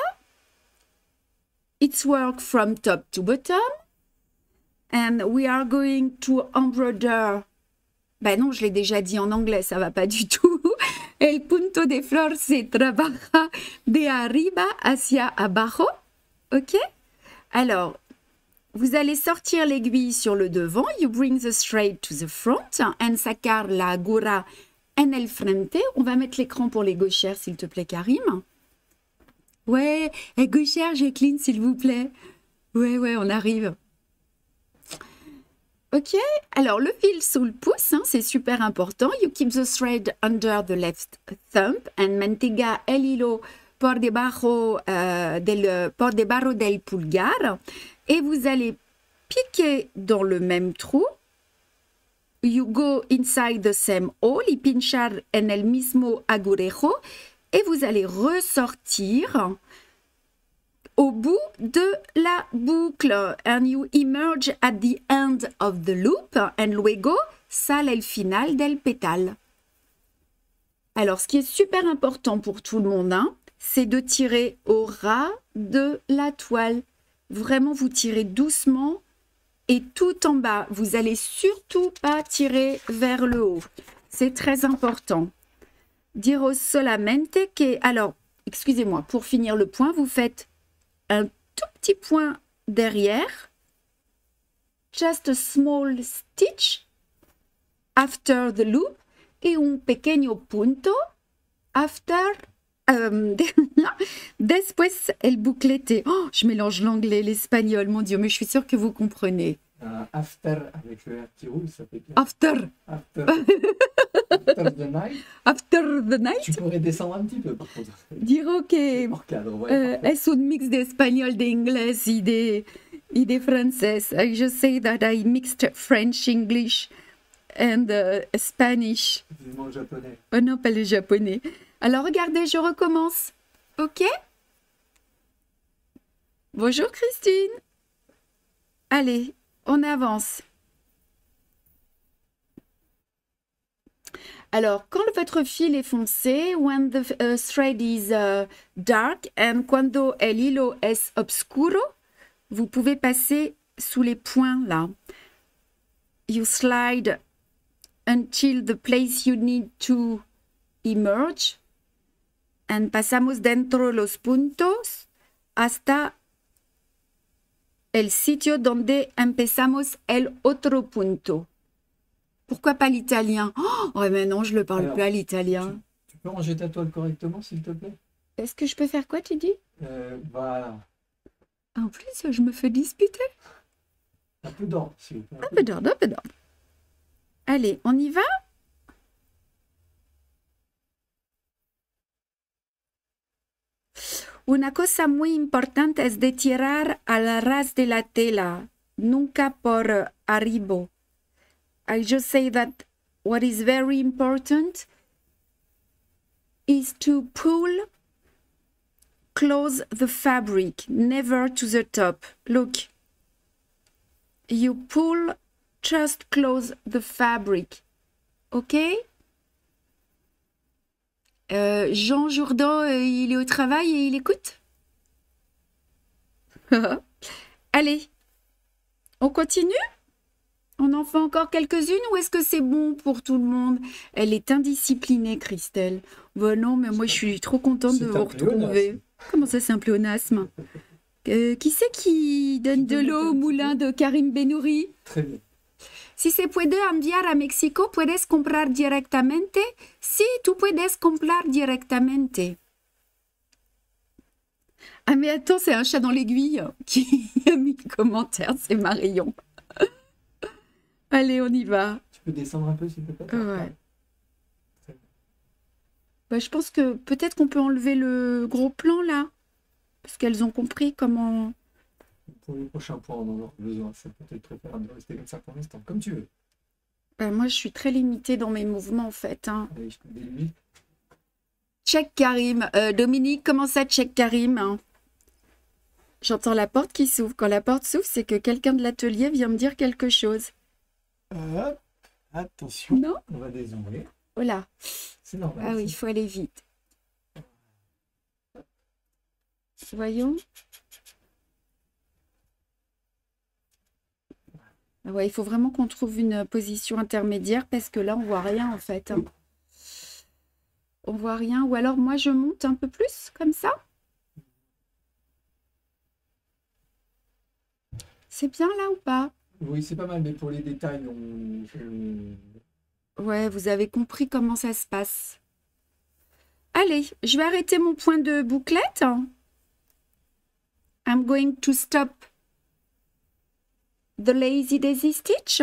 It's work from top to bottom. And we are going to embroider. Ben non, je l'ai déjà dit en anglais, ça va pas du tout. El punto de flor se trabaja de arriba hacia abajo. Ok? Alors, vous allez sortir l'aiguille sur le devant. You bring the thread to the front. And sacar la aguja en el frente. On va mettre l'écran pour les gauchères, s'il te plaît, Karim. Ouais, et gauchère, Jacqueline, s'il vous plaît. Ouais, ouais, on arrive. Ok, alors le fil sous le pouce, hein, c'est super important. You keep the thread under the left thumb and mantenga el hilo por debajo, uh, del, por debajo del pulgar. Et vous allez piquer dans le même trou. You go inside the same hole y pinchar en el mismo agujejo. Et vous allez ressortir au bout de la boucle. And you emerge at the end of the loop. And luego sale el final del pétale. Alors, ce qui est super important pour tout le monde, hein, c'est de tirer au ras de la toile. Vraiment, vous tirez doucement et tout en bas. Vous allez surtout pas tirer vers le haut. C'est très important. Dire solamente que... Alors, excusez-moi, pour finir le point, vous faites un tout petit point derrière. Just a small stitch after the loop. Et un pequeño punto after... Euh, después el bouclete. Oh, je mélange l'anglais, l'espagnol, mon Dieu, mais je suis sûre que vous comprenez. Uh, after, avec le R qui roule, ça fait bien. After. After. After the night. After the night. Tu pourrais descendre un petit peu, par contre. Dire ok. Hors cadre, ouais, euh, es un mix d'espagnol, d'anglais y de, y de français. Je sais that I mixed French, English and uh, Spanish. Vivement le japonais. Oh non, pas le japonais. Alors, regardez, je recommence. OK? Bonjour, Christine. Allez, on avance. Alors, quand votre fil est foncé, when the uh, thread is uh, dark and cuando el hilo es obscuro, vous pouvez passer sous les points là. You slide until the place you need to emerge. And pasamos dentro los puntos hasta el sitio donde empezamos el otro punto. Pourquoi pas l'italien? Oh, ouais, mais non, je ne le parle Alors, pas l'italien. Tu, tu peux ranger ta toile correctement, s'il te plaît? Est-ce que je peux faire quoi, tu dis? euh, Voilà. En plus, je me fais disputer. Un peu d'ordre, s'il vous plaît. Un peu d'ordre, un peu d'ordre. Allez, on y va? Una cosa muy importante es de tirar al ras de la tela, nunca por arriba. I just say that what is very important is to pull close the fabric, never to the top. Look, you pull just close the fabric, okay? Euh, Jean Jourdan, euh, il est au travail et il écoute. Allez, on continue? On en fait encore quelques-unes ou est-ce que c'est bon pour tout le monde? Elle est indisciplinée, Christelle. Bon, non, mais moi je suis trop contente de vous retrouver. Comment ça, c'est un pléonasme? euh, Qui c'est qui donne de l'eau au moulin de Karim Benouri? Très bien. Si se puede enviar a México, puedes comprar directamente. Si, tú puedes comprar directamente. Ah mais attends, c'est un chat dans l'aiguille qui a mis le commentaire, c'est Marion. Allez, on y va. Tu peux descendre un peu, s'il te plaît? Ouais. Bah, je pense que peut-être qu'on peut enlever le gros plan là. Parce qu'elles ont compris comment... Pour le prochain point, on en aura besoin. C'est peut-être préférable de rester comme ça pour l'instant, comme tu veux. Bah, moi, je suis très limitée dans mes mouvements, en fait. Hein. Allez, je te mets l'huile. Check Karim. Euh, Dominique, comment ça, check Karim, hein? J'entends la porte qui s'ouvre. Quand la porte s'ouvre, c'est que quelqu'un de l'atelier vient me dire quelque chose. Hop, attention. Non? On va dézoomer. Oh là. C'est normal. Ah oui, il faut aller vite. Voyons. Ah ouais, il faut vraiment qu'on trouve une position intermédiaire parce que là, on voit rien en fait. Hein. On voit rien. Ou alors, moi, je monte un peu plus, comme ça. C'est bien là ou pas? Oui, c'est pas mal, mais pour les détails, on... on... Ouais, vous avez compris comment ça se passe. Allez, je vais arrêter mon point de bouclette. I'm going to stop the lazy daisy stitch.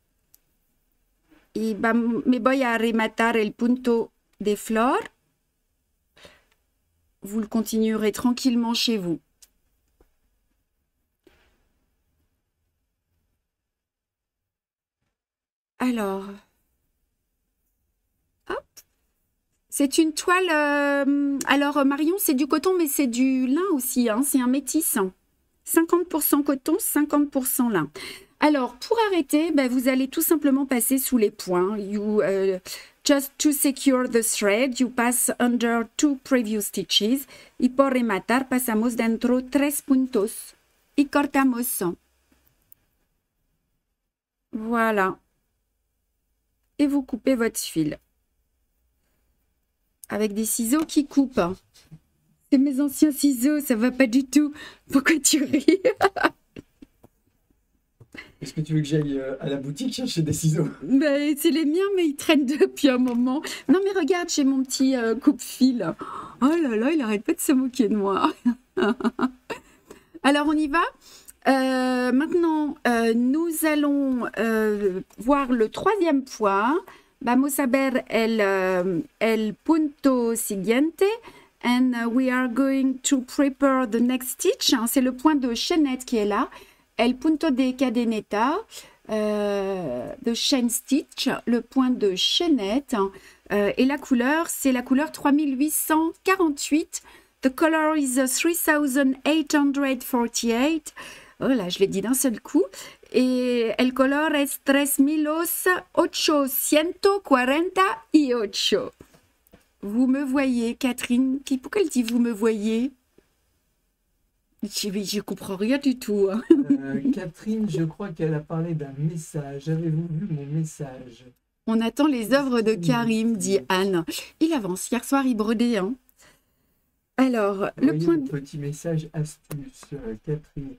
Y me voy a rematar el punto de flor. Vous le continuerez tranquillement chez vous. Alors, hop. C'est une toile, euh, alors Marion, c'est du coton, mais c'est du lin aussi, hein, c'est un métis. cinquante pour cent coton, cinquante pour cent lin. Alors, pour arrêter, ben, vous allez tout simplement passer sous les points. You, uh, just to secure the thread, you pass under two previous stitches. Y por rematar, pasamos dentro tres puntos. Y cortamos. Voilà. Et vous coupez votre fil. Avec des ciseaux qui coupent. C'est mes anciens ciseaux, ça va pas du tout. Pourquoi tu ris? Est-ce que tu veux que j'aille à la boutique chercher des ciseaux? Ben, c'est les miens, mais ils traînent depuis un moment. Non, mais regarde, j'ai mon petit euh, coupe-fil. Oh là là, il arrête pas de se moquer de moi. Alors, on y va. Euh, maintenant, euh, nous allons euh, voir le troisième point. Vamos a ver el, uh, el punto siguiente. And uh, we are going to prepare the next stitch. C'est le point de chaînette qui est là. El punto de cadeneta, euh, de chain stitch, le point de chaînette. Euh, et la couleur, c'est la couleur trois mille huit cent quarante-huit. The color is three thousand eight hundred forty-eight. Oh là, je l'ai dit d'un seul coup. Et el color es tres mil ochocientos cuarenta y ocho. Vous me voyez, Catherine? Qui, pourquoi elle dit vous me voyez? Je ne comprends rien du tout. Hein. Euh, Catherine, je crois qu'elle a parlé d'un message. Avez-vous vu mon message? On attend les œuvres de Karim, dit Anne. Il avance. Hier soir, il brodait. Hein. Alors, Voyez le point... Un petit message astuce, euh, Catherine.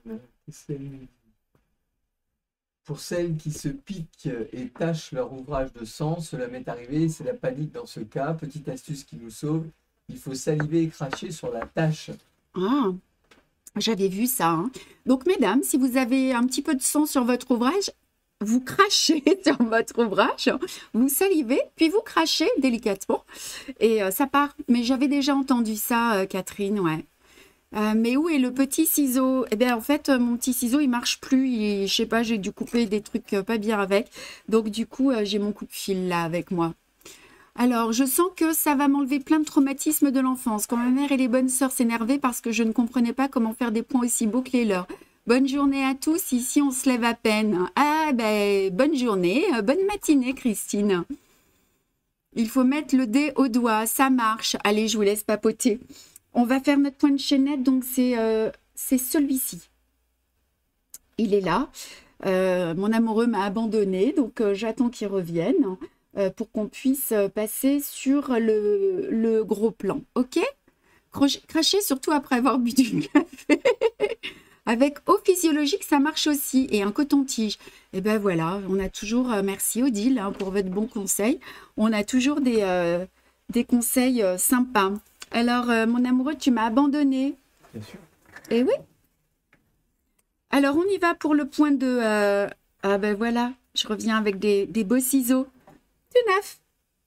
Pour celles qui se piquent et tachent leur ouvrage de sang, cela m'est arrivé, c'est la panique dans ce cas. Petite astuce qui nous sauve, il faut saliver et cracher sur la tache. Ah, j'avais vu ça. Hein. Donc, mesdames, si vous avez un petit peu de sang sur votre ouvrage, vous crachez sur votre ouvrage, vous salivez, puis vous crachez délicatement et euh, ça part. Mais j'avais déjà entendu ça, euh, Catherine, ouais. Euh, mais où est le petit ciseau? Eh bien, en fait, mon petit ciseau, il marche plus. Il, je sais pas, j'ai dû couper des trucs euh, pas bien avec. Donc, du coup, euh, j'ai mon coupe-fil là avec moi. Alors, je sens que ça va m'enlever plein de traumatismes de l'enfance. Quand ma mère et les bonnes sœurs s'énervaient parce que je ne comprenais pas comment faire des points aussi beaux que les leurs. Bonne journée à tous. Ici, on se lève à peine. Ah, ben, bonne journée. Euh, bonne matinée, Christine. Il faut mettre le dé au doigt. Ça marche. Allez, je vous laisse papoter. On va faire notre point de chaînette, donc c'est euh, celui-ci. Il est là. Euh, mon amoureux m'a abandonné, donc euh, j'attends qu'il revienne euh, pour qu'on puisse passer sur le, le gros plan. Ok? Crachez surtout après avoir bu du café. Avec eau physiologique, ça marche aussi. Et un coton-tige. Et ben voilà, on a toujours, euh, merci Odile hein, pour votre bon conseil. On a toujours des, euh, des conseils euh, sympas. Alors, euh, mon amoureux, tu m'as abandonné. Bien sûr. Eh oui. Alors, on y va pour le point de... Euh... Ah ben voilà, je reviens avec des, des beaux ciseaux. Tout neuf.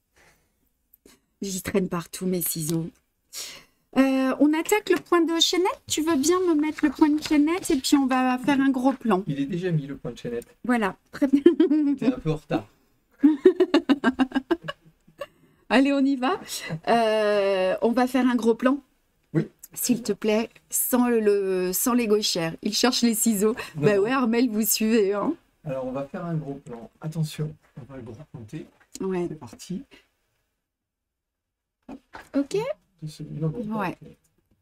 J'y traîne partout, mes ciseaux. Euh, on attaque le point de chaînette. Tu veux bien me mettre le point de chaînette et puis on va faire un gros plan. Il est déjà mis, le point de chaînette. Voilà, très bien. T'es un peu en retard. Allez, on y va. Euh, on va faire un gros plan. Oui. S'il te plaît, sans, le, sans les gauchères. Il cherche les ciseaux. Non, bah non. ouais, Armel, vous suivez. Hein. Alors, on va faire un gros plan. Attention, on va le gros planter. Ouais. C'est parti. Ok. Non, non, Ouais. ok.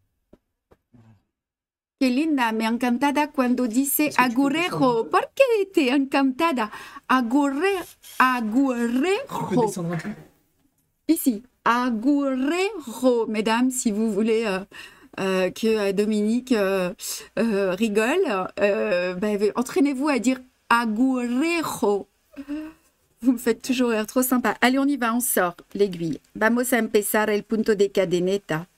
Qué linda, me encantada cuando dice Est-ce que tu peux agurejo. descendre? ¿Por qué te encantada? Agurre, Tu peux agurejo. descendre un peu? Ici, agurejo, mesdames, si vous voulez euh, euh, que euh, Dominique euh, euh, rigole, euh, ben, entraînez-vous à dire agurejo. Vous me faites toujours rire, trop sympa. Allez, on y va, on sort l'aiguille. Vamos a empezar el punto de cadeneta.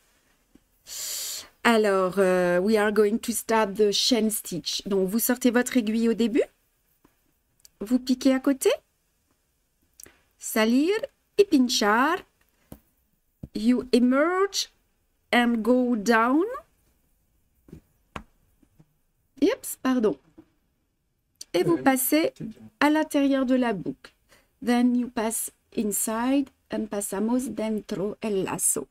Alors, euh, we are going to start the chain stitch. Donc, vous sortez votre aiguille au début. vous piquez à côté. Salir y pinchar. You emerge and go down. Oups, pardon. Et vous Oui, passez c'est bien. à l'intérieur de la boucle. Then you pass inside and pasamos dentro el lazo.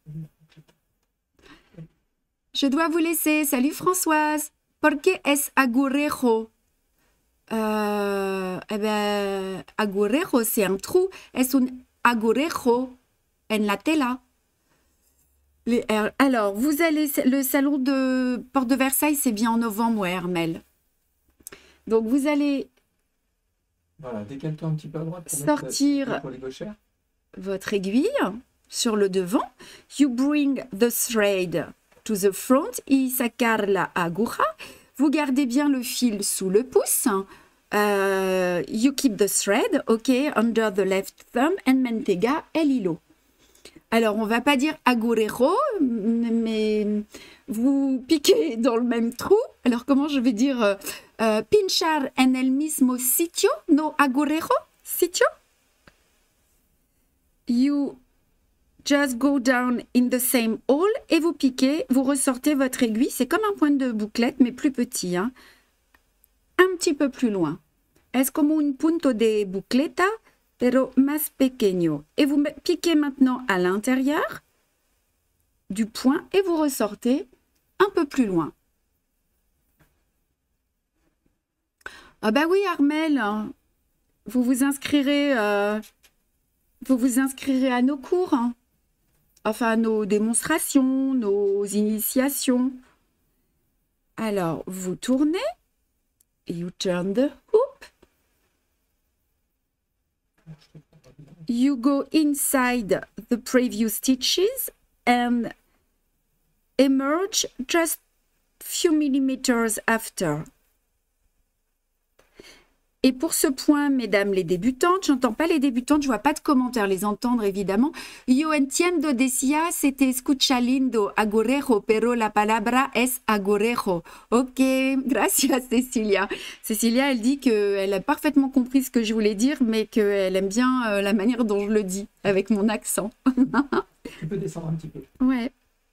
Je dois vous laisser. Salut Françoise. ¿Por qué es agujero? Euh, eh ben, agujero, c'est un trou. Es un agujero en la tela. Les R. Alors, vous allez, le salon de Porte de Versailles, c'est bien en novembre, ouais, Hermel. Donc, vous allez Voilà, décale-toi un petit peu à droite pour sortir mettre pour les gauchères. votre aiguille sur le devant. You bring the thread to the front y sacar la aguja. Vous gardez bien le fil sous le pouce. Uh, you keep the thread, ok, under the left thumb and mantega el hilo. Alors, on va pas dire agujero, mais vous piquez dans le même trou. Alors, comment je vais dire euh, euh, pinchar en el mismo sitio, no agujero, sitio. You just go down in the same hole et vous piquez, vous ressortez votre aiguille. C'est comme un point de bouclette, mais plus petit, hein. Un petit peu plus loin. Es como un punto de bucleta, pero más pequeño. Et vous piquez maintenant à l'intérieur du point et vous ressortez un peu plus loin. Ah bah oui, Armel, hein. Vous vous inscrirez, euh, vous vous inscrirez à nos cours, hein. Enfin, à nos démonstrations, nos initiations. Alors, vous tournez. You turn the hoop. You go inside the previous stitches and emerge just few millimeters after. Et pour ce point, mesdames les débutantes, j'entends pas les débutantes, je vois pas de commentaires, les entendre évidemment. Yo entiendo decía, c'était escucha lindo, agujero, pero la palabra es agujero. Ok, gracias Cecilia. Cecilia, elle dit qu'elle a parfaitement compris ce que je voulais dire, mais qu'elle aime bien euh, la manière dont je le dis, avec mon accent. Tu peux descendre un petit peu. Ouais.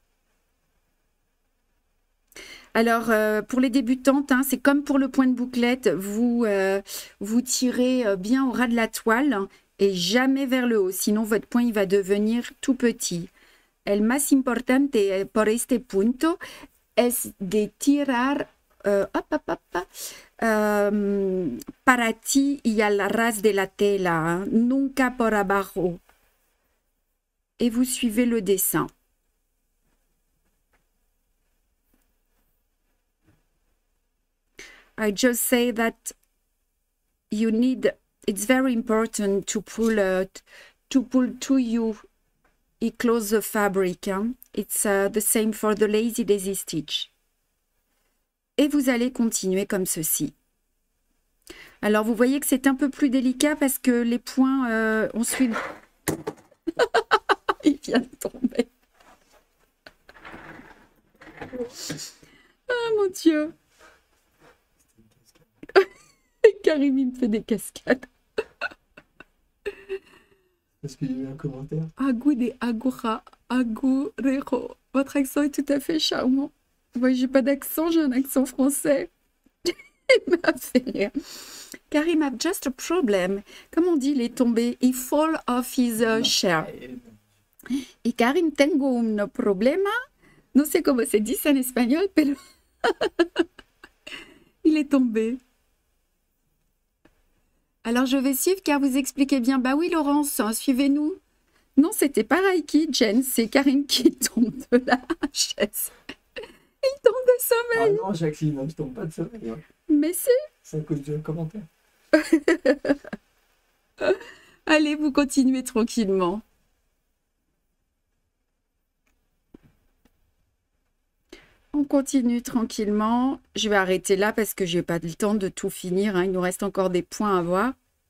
Alors, euh, pour les débutantes, hein, c'est comme pour le point de bouclette, vous, euh, vous tirez euh, bien au ras de la toile hein, et jamais vers le haut, sinon votre point il va devenir tout petit. El más importante por este punto es de tirar euh, hop, hop, hop, euh, para ti y al ras de la tela, hein, nunca por abajo. Et vous suivez le dessin. I just say that you need, it's very important to pull uh, to pull to you and close the fabric. Hein? It's uh, the same for the lazy daisy stitch. Et vous allez continuer comme ceci. Alors vous voyez que c'est un peu plus délicat parce que les points, euh, on suit. Il vient de tomber. Ah mon Dieu. Karim, il me fait des cascades. Parce qu'il y a eu un commentaire. Agou de agura, agurero. Votre accent est tout à fait charmant. Moi, j'ai pas d'accent, j'ai un accent français. Il m'a fait rire. Karim a just a problem. Comme on dit, il est tombé. He fall off his uh, chair. Y Karim, tengo un problema. No sé cómo se dice en espagnol, pero il est tombé. Alors, je vais suivre car vous expliquez bien. Bah oui, Laurence, hein, suivez-nous. Non, c'était pas Reiki, Jen. C'est Karim qui tombe de la chaise. Il tombe de sommeil. Ah non, Jacqueline, je tombe pas de sommeil. Hein. Mais si. C'est à cause du commentaire. Allez, vous continuez tranquillement. On continue tranquillement. Je vais arrêter là parce que je n'ai pas le temps de tout finir. Hein. Il nous reste encore des points à voir.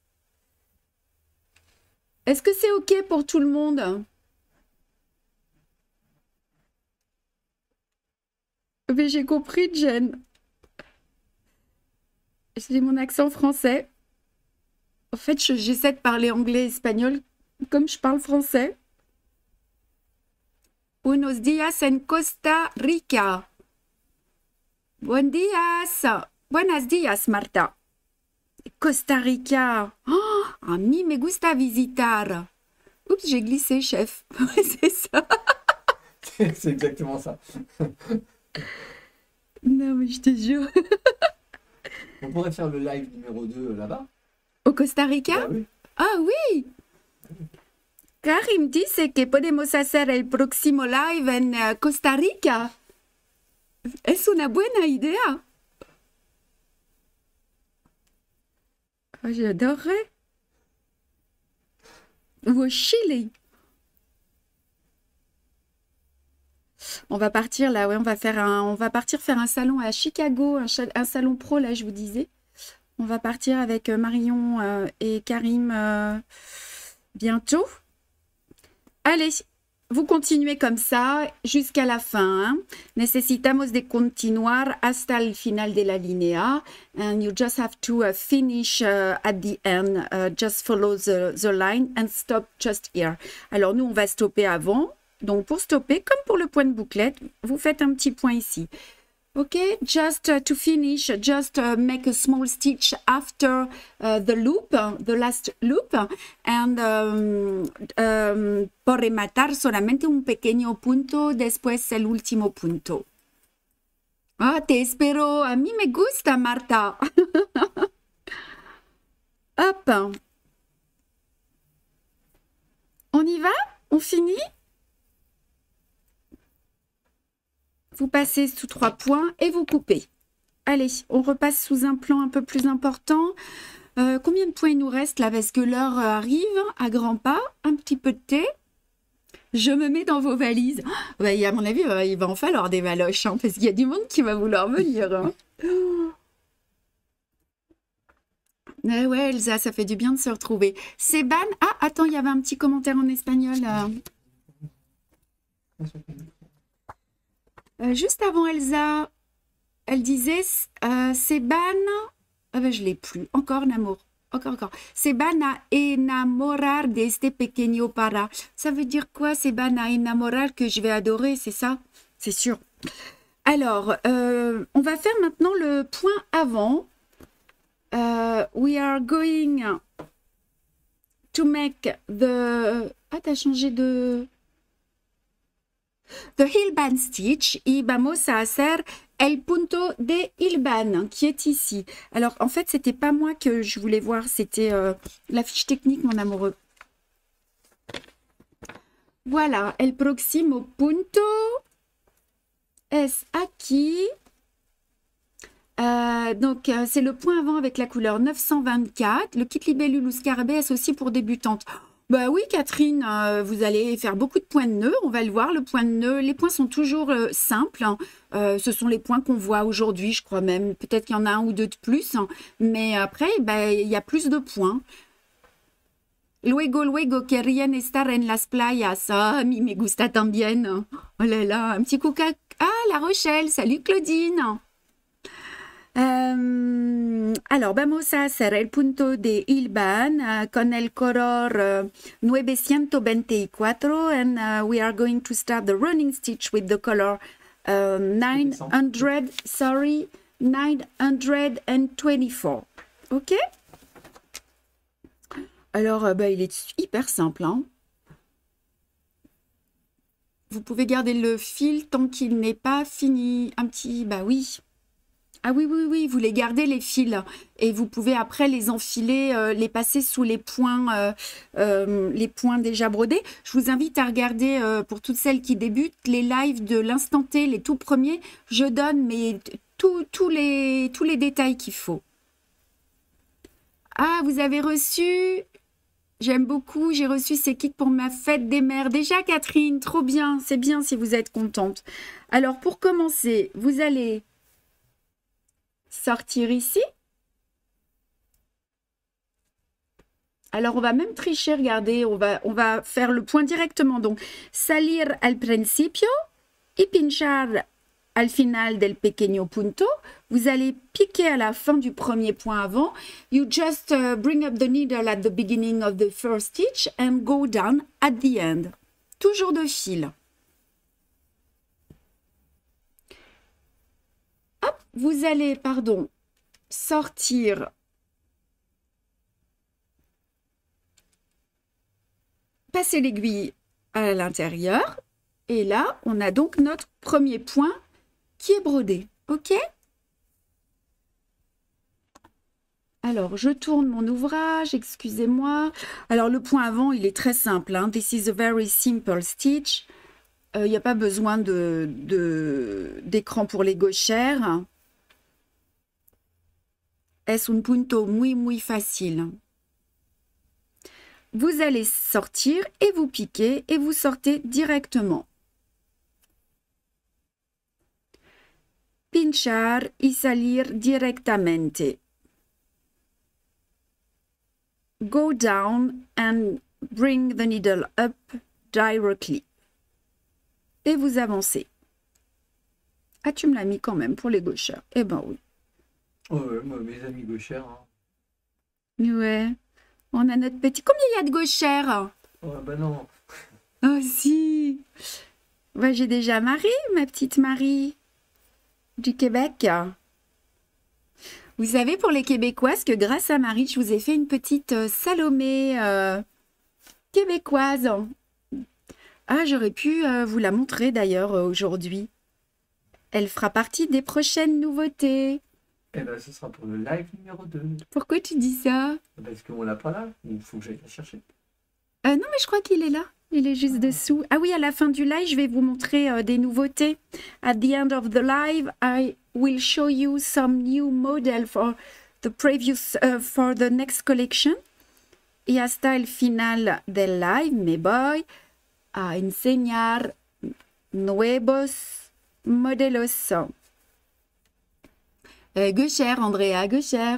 Est-ce que c'est OK pour tout le monde? Mais j'ai compris, Jen. J'ai mon accent français. En fait, je- j'essaie de parler anglais et espagnol comme je parle français. Buenos días en Costa Rica. Buen días. Buenos días, Marta. Costa Rica. Oh, a mí me gusta visitar. Oups, j'ai glissé, chef. Ouais, c'est ça. C'est exactement ça. Non, mais je te jure. On pourrait faire le live numéro deux euh, là-bas. Au Costa Rica? Bah oui. Ah oui. Karim dice que podemos hacer el próximo live en eh, Costa Rica. Es una buena idea. Oh, j'adorerais. Ou au Chili. On va partir là, ouais, on va faire un, on va partir faire un salon à Chicago, un, cha- un salon pro là, je vous disais. On va partir avec euh, Marion euh, et Karim euh, bientôt. Allez, vous continuez comme ça jusqu'à la fin. Hein. Necesitamos de continuar hasta el final de la línea. And you just have to uh, finish uh, at the end. Uh, just follow the, the line and stop just here. Alors, nous, on va stopper avant. Donc, pour stopper, comme pour le point de bouclette, vous faites un petit point ici. OK, just uh, to finish, just uh, make a small stitch after uh, the loop, uh, the last loop, and um, um, por rematar solamente un pequeño punto, después el último punto. Ah, te espero, a mí me gusta, Marta. Hop. On y va? On finit? Vous passez sous trois points et vous coupez. Allez, on repasse sous un plan un peu plus important. Euh, combien de points il nous reste là? Parce que l'heure arrive à grands pas. Un petit peu de thé. Je me mets dans vos valises. Oh, bah, à mon avis, euh, il va en falloir des valoches, hein, parce qu'il y a du monde qui va vouloir venir. Hein. Eh ouais, Elsa, ça fait du bien de se retrouver. Seban, ah, attends, il y avait un petit commentaire en espagnol. euh. Euh, juste avant Elsa, elle disait euh, Seban, ah ben, je l'ai plus, encore Namor, encore, encore. Seban a enamorar de este pequeño para. Ça veut dire quoi, Seban a enamorar, que je vais adorer, c'est ça? C'est sûr. Alors, euh, on va faire maintenant le point avant. Euh, we are going to make the... Ah, t'as changé de... The hilband stitch y vamos a hacer el punto de hilband qui est ici. Alors en fait c'était pas moi que je voulais voir, c'était euh, la fiche technique mon amoureux. Voilà, el próximo punto es aquí. Euh, donc euh, c'est le point avant avec la couleur neuf cent vingt-quatre. Le kit libellule ou scarabée est aussi pour débutantes. Bah oui, Catherine, euh, vous allez faire beaucoup de points de nœud, on va le voir, le point de nœud. Les points sont toujours euh, simples, hein. Euh, ce sont les points qu'on voit aujourd'hui, je crois même. Peut-être qu'il y en a un ou deux de plus, hein. Mais après, bah, il y a plus de points. Luego, luego, querían estar en las playas. Ah, mi me gusta también. Oh là là, un petit coucou. Ah, La Rochelle, salut Claudine. Um, alors, vamos a hacer el punto de hilban uh, con el color uh, novecientos veinticuatro and uh, we are going to start the running stitch with the color uh, nine hundred, sorry, nine hundred twenty-four. OK? Alors, euh, bah, il est hyper simple. Hein? Vous pouvez garder le fil tant qu'il n'est pas fini. Un petit, bah oui. Ah oui, oui, oui, vous les gardez les fils et vous pouvez après les enfiler, euh, les passer sous les points, euh, euh, les points déjà brodés. Je vous invite à regarder, euh, pour toutes celles qui débutent, les lives de l'instant T, les tout premiers. Je donne mais tous les, tous les détails qu'il faut. Ah, vous avez reçu... J'aime beaucoup, j'ai reçu ces kits pour ma fête des mères. Déjà, Catherine, trop bien, c'est bien si vous êtes contente. Alors, pour commencer, vous allez... sortir ici. Alors, on va même tricher, regardez, on va, on va faire le point directement. Donc, salir al principio y pinchar al final del pequeño punto. Vous allez piquer à la fin du premier point avant. You just uh, bring up the needle at the beginning of the first stitch and go down at the end. Toujours de fil. Hop, vous allez, pardon, sortir passer l'aiguille à l'intérieur. Et là, on a donc notre premier point qui est brodé. OK? Alors, je tourne mon ouvrage, excusez-moi. Alors, le point avant, il est très simple. Hein. This is a very simple stitch. Il euh, n'y a pas besoin de, de, d'écran pour les gauchères. Es un punto muy, muy fácil. Vous allez sortir et vous piquez et vous sortez directement. Pinchar y salir directamente. Go down and bring the needle up directly. Et vous avancez. Ah, tu me l'as mis quand même pour les gauchères. Eh ben oui. Oh, ouais, moi, mes amis gauchères. Hein. Ouais. On a notre petit... Combien il y a de gauchères? Oh, bah non. Oh, si. Bah, j'ai déjà Marie, ma petite Marie, du Québec. Vous savez, pour les Québécoises, que grâce à Marie, je vous ai fait une petite euh, Salomé euh, québécoise. Ah, j'aurais pu euh, vous la montrer d'ailleurs euh, aujourd'hui. Elle fera partie des prochaines nouveautés. Eh ben, ce sera pour le live numéro deux. Pourquoi tu dis ça? Parce qu'on l'a pas là. Il faut que j'aille la chercher. Euh, non, mais je crois qu'il est là. Il est juste dessous. Ah oui, à la fin du live, je vais vous montrer euh, des nouveautés. At the end of the live, I will show you some new model for the previous, uh, for the next collection. Y hasta el final del live, me voy a enseñar nuevos modelos. Euh, gauchère, Andrea, gauchère.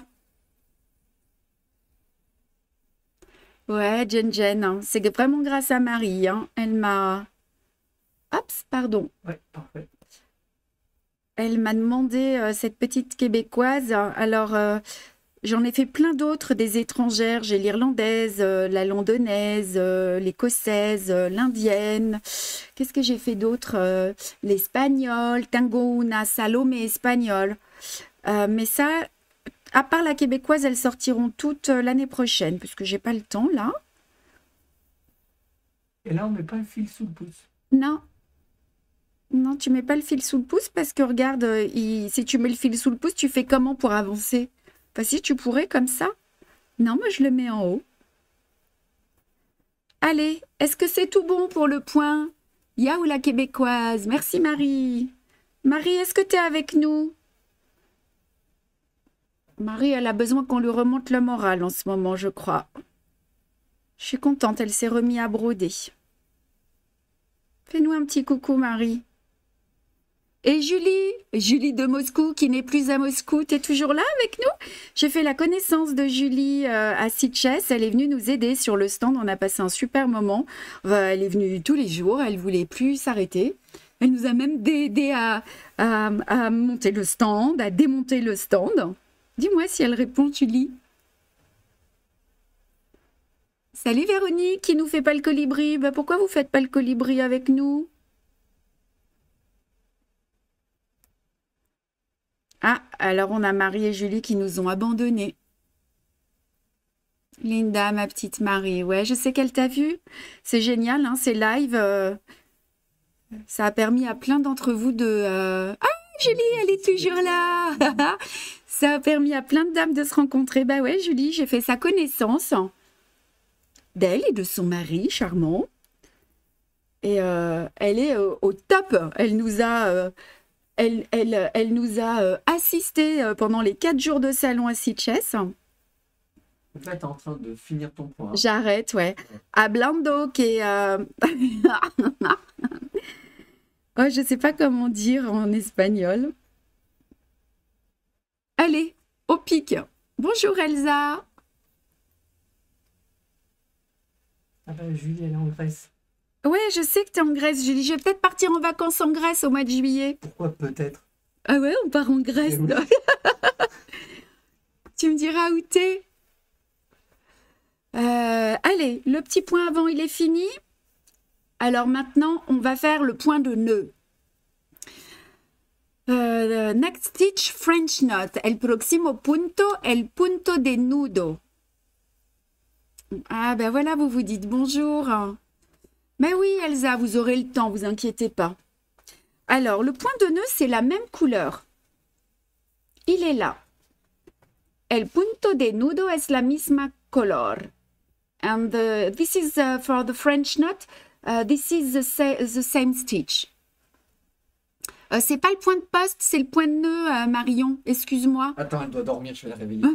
Ouais, Jen Jen, hein. C'est vraiment grâce à Marie. Hein. Elle m'a... Hop, pardon. Ouais, parfait. Elle m'a demandé euh, cette petite québécoise. Alors, euh, j'en ai fait plein d'autres, des étrangères. J'ai l'irlandaise, euh, la londonaise, euh, l'écossaise, euh, l'indienne. Qu'est-ce que j'ai fait d'autre? euh, L'espagnol, tango, una, salomé espagnol. Euh, mais ça, à part la québécoise, elles sortiront toutes euh, l'année prochaine, puisque j'ai pas le temps là. Et là, on met pas le fil sous le pouce. Non. Non, tu mets pas le fil sous le pouce parce que regarde, euh, il- si tu mets le fil sous le pouce, tu fais comment pour avancer? Enfin, si tu pourrais comme ça. Non, moi je le mets en haut. Allez, est-ce que c'est tout bon pour le point? Ya ou la québécoise? Merci Marie. Marie, est-ce que tu es avec nous? Marie, elle a besoin qu'on lui remonte le moral en ce moment, je crois. Je suis contente, elle s'est remise à broder. Fais-nous un petit coucou, Marie. Et Julie, Julie de Moscou, qui n'est plus à Moscou, tu es toujours là avec nous? J'ai fait la connaissance de Julie euh, à Sitges. Elle est venue nous aider sur le stand. On a passé un super moment. Euh, elle est venue tous les jours. Elle voulait plus s'arrêter. Elle nous a même aidé à, à, à monter le stand, à démonter le stand. Dis-moi si elle répond, Julie. Salut Véronique, qui nous fait pas le colibri. Bah, pourquoi vous faites pas le colibri avec nous? Ah, alors on a Marie et Julie qui nous ont abandonnés. Linda, ma petite Marie. Ouais, je sais qu'elle t'a vue. C'est génial, hein, ces lives. euh, ça a permis à plein d'entre vous de... euh, Ah, Julie, elle est toujours là. Ça a permis à plein de dames de se rencontrer. Bah ouais, Julie, j'ai fait sa connaissance d'elle et de son mari charmant. Et euh, elle est euh, au top. Elle nous a... euh, Elle, elle, elle nous a euh, assisté euh, pendant les quatre jours de salon à Sitges. Donc là, tu es en train de finir ton point. Hein. J'arrête, ouais. Hablando, qui est... euh, oh, je ne sais pas comment dire en espagnol. Allez, au pic. Bonjour Elsa. Ah bah, Julie, elle est en Grèce. Ouais, je sais que tu es en Grèce, Julie. Je vais peut-être partir en vacances en Grèce au mois de juillet. Pourquoi peut-être? Ah ouais, on part en Grèce. Eh oui. Tu me diras où t'es. Euh, allez, le petit point avant, il est fini. Alors maintenant, on va faire le point de nœud. Uh, next stitch, French knot. El próximo punto, el punto de nudo. Ah ben voilà, vous vous dites bonjour. Mais oui, Elsa, vous aurez le temps, vous inquiétez pas. Alors, le point de nœud, c'est la même couleur. Il est là. El punto de nudo es la misma color. And uh, this is uh, for the French knot. Uh, this is the, sa the same stitch. Euh, c'est pas le point de poste, c'est le point de nœud, euh, Marion. Excuse-moi. Attends, elle doit dormir, je vais la réveiller.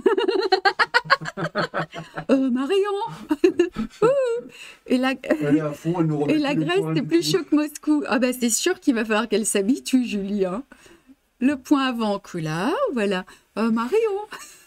euh, Marion. Et la, Elle est à fond, elle nous remet et la tous les Grèce, points c'est du plus coup. chaud que Moscou. Ah ben, c'est sûr qu'il va falloir qu'elle s'habitue, Julie. Hein. Le point avant couleur, voilà. Euh, Marion.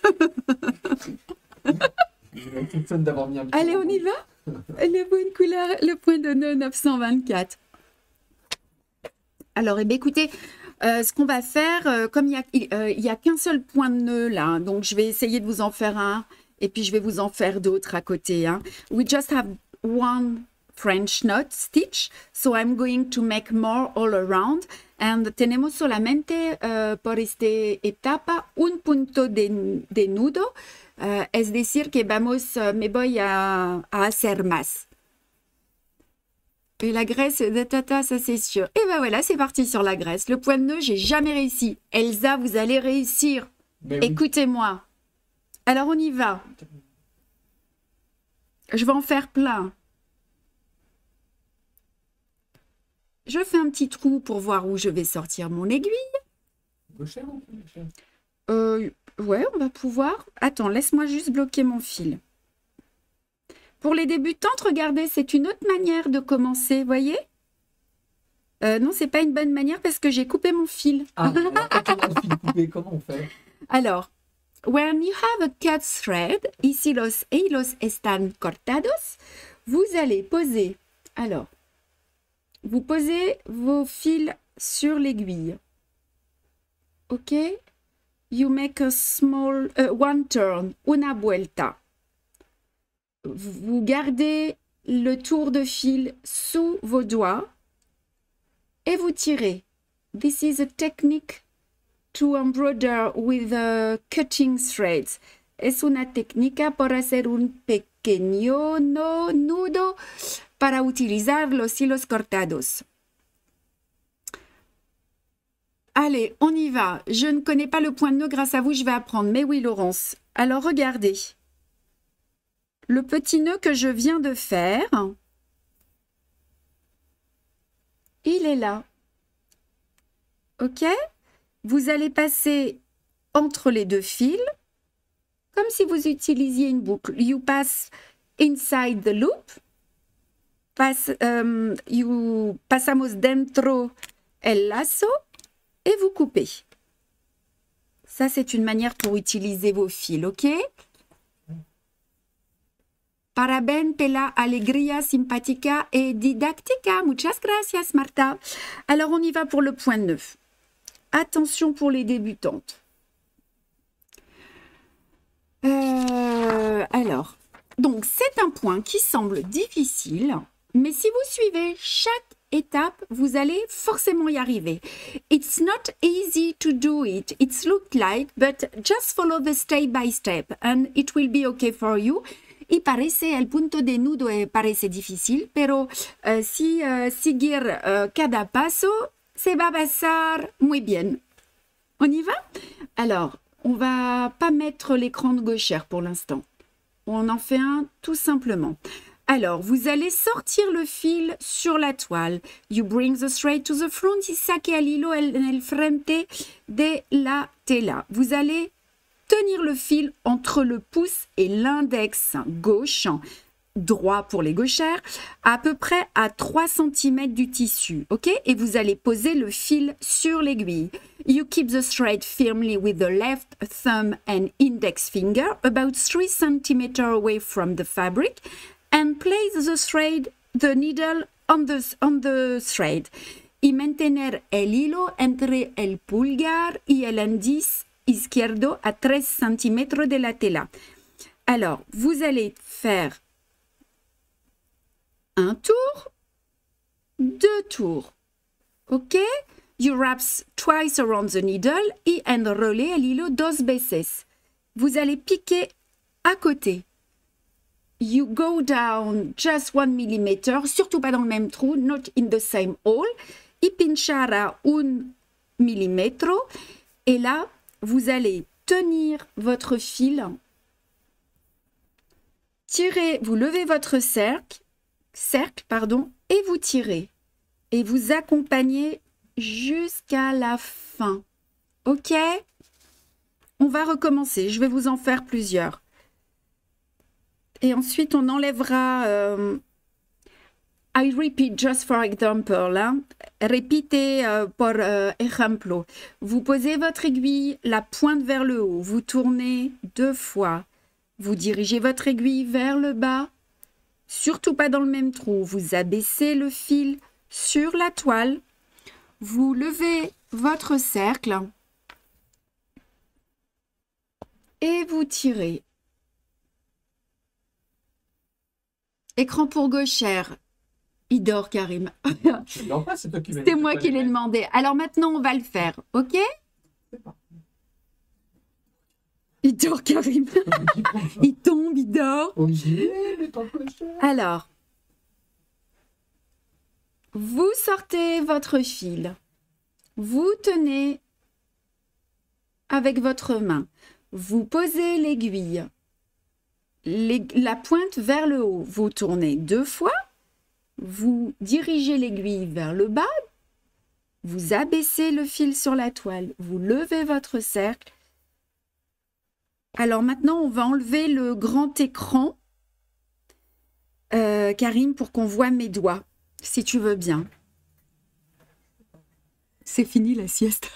Je soupçonne d'avoir mis un petit Allez, on y va. Le point de couleur, le point de nœud neuf cent vingt-quatre. Alors, eh bien, écoutez, euh, ce qu'on va faire, euh, comme il n'y a, il, euh, il y a qu'un seul point de nœud là, hein, donc je vais essayer de vous en faire un, et puis je vais vous en faire d'autres à côté. Hein. We just have one French knot stitch, so I'm going to make more all around. And tenemos solamente uh, por esta etapa un punto de, de nudo, uh, es decir que vamos, uh, me voy a, a hacer más. Et la Grèce, de tata, ça c'est sûr. Et ben voilà, c'est parti sur la Grèce. Le point de nœud, j'ai jamais réussi. Elsa, vous allez réussir. Mais oui. Écoutez-moi. Alors on y va. Je vais en faire plein. Je fais un petit trou pour voir où je vais sortir mon aiguille. Gauchère ou gauchère? Euh, ouais, on va pouvoir. Attends, laisse-moi juste bloquer mon fil. Pour les débutantes, regardez, c'est une autre manière de commencer, voyez? euh, Non, c'est pas une bonne manière parce que j'ai coupé mon fil. Ah, alors quand on a le fil coupé, comment on fait? Alors, when you have a cut thread, ici los hilos están cortados, vous allez poser, alors, vous posez vos fils sur l'aiguille. OK? You make a small, uh, one turn, una vuelta. Vous gardez le tour de fil sous vos doigts et vous tirez. This is a technique to embroider with uh, cutting threads. Es una técnica para hacer un pequeño no, nudo para utilizar los hilos cortados. Allez, on y va. Je ne connais pas le point de nœud, grâce à vous, je vais apprendre. Mais oui, Laurence. Alors, regardez. Le petit nœud que je viens de faire, il est là. OK? Vous allez passer entre les deux fils, comme si vous utilisiez une boucle. You pass inside the loop. Pas, um, you pasamos dentro el lazo et vous coupez. Ça, c'est une manière pour utiliser vos fils, OK? Parabéns la alegría simpática et didáctica. Muchas gracias, Marta. Alors, on y va pour le point de nœud. Attention pour les débutantes. Euh, alors, donc, c'est un point qui semble difficile, mais si vous suivez chaque étape, vous allez forcément y arriver. It's not easy to do it. It's look like, but just follow the step by step and it will be okay for you. Y parece, el punto de nudo parece difícil, pero uh, si uh, seguir uh, cada paso, se va pasar muy bien. On y va? Alors, on va pas mettre l'écran de gauchère pour l'instant. On en fait un tout simplement. Alors, vous allez sortir le fil sur la toile. You bring the thread to the front y saque al hilo en el frente de la tela. Vous allez tenir le fil entre le pouce et l'index gauche, droit pour les gauchères, à peu près à trois centimètres du tissu, ok? Et vous allez poser le fil sur l'aiguille. You keep the thread firmly with the left thumb and index finger about three centimeters away from the fabric and place the thread, the needle on the, on the thread y mantener el hilo entre el pulgar y el índice izquierdo a tres centímetros de la tela. Alors, vous allez faire un tour, deux tours. OK? You wrap twice around the needle y enroller el hilo dos veces. Vous allez piquer à côté. You go down just one millimeter, surtout pas dans le même trou, not in the same hole, y pinchar a un millimètre. Et là, vous allez tenir votre fil, tirer, vous levez votre cercle, cercle pardon, et vous tirez. Et vous accompagnez jusqu'à la fin. OK? On va recommencer. Je vais vous en faire plusieurs. Et ensuite, on enlèvera... Euh, I repeat just for example. Hein. Répétez euh, pour euh, ejemplo. Vous posez votre aiguille, la pointe vers le haut. Vous tournez deux fois. Vous dirigez votre aiguille vers le bas. Surtout pas dans le même trou. Vous abaissez le fil sur la toile. Vous levez votre cercle. Et vous tirez. Écran pour gauchère. Il dort, Karim. C'est moi qui l'ai demandé. Alors maintenant, on va le faire. OK? Il dort, Karim. Il tombe, il dort. Alors, vous sortez votre fil. Vous tenez avec votre main. Vous posez l'aiguille. La pointe vers le haut. Vous tournez deux fois. Vous dirigez l'aiguille vers le bas, vous abaissez le fil sur la toile, vous levez votre cercle. Alors maintenant, on va enlever le grand écran, euh, Karim, pour qu'on voit mes doigts, si tu veux bien. C'est fini la sieste.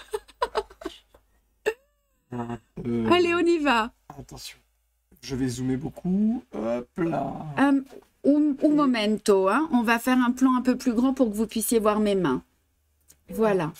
euh... Allez, on y va. Attention, je vais zoomer beaucoup. Hop là. Um, Un, un momento, hein. On va faire un plan un peu plus grand pour que vous puissiez voir mes mains. Voilà.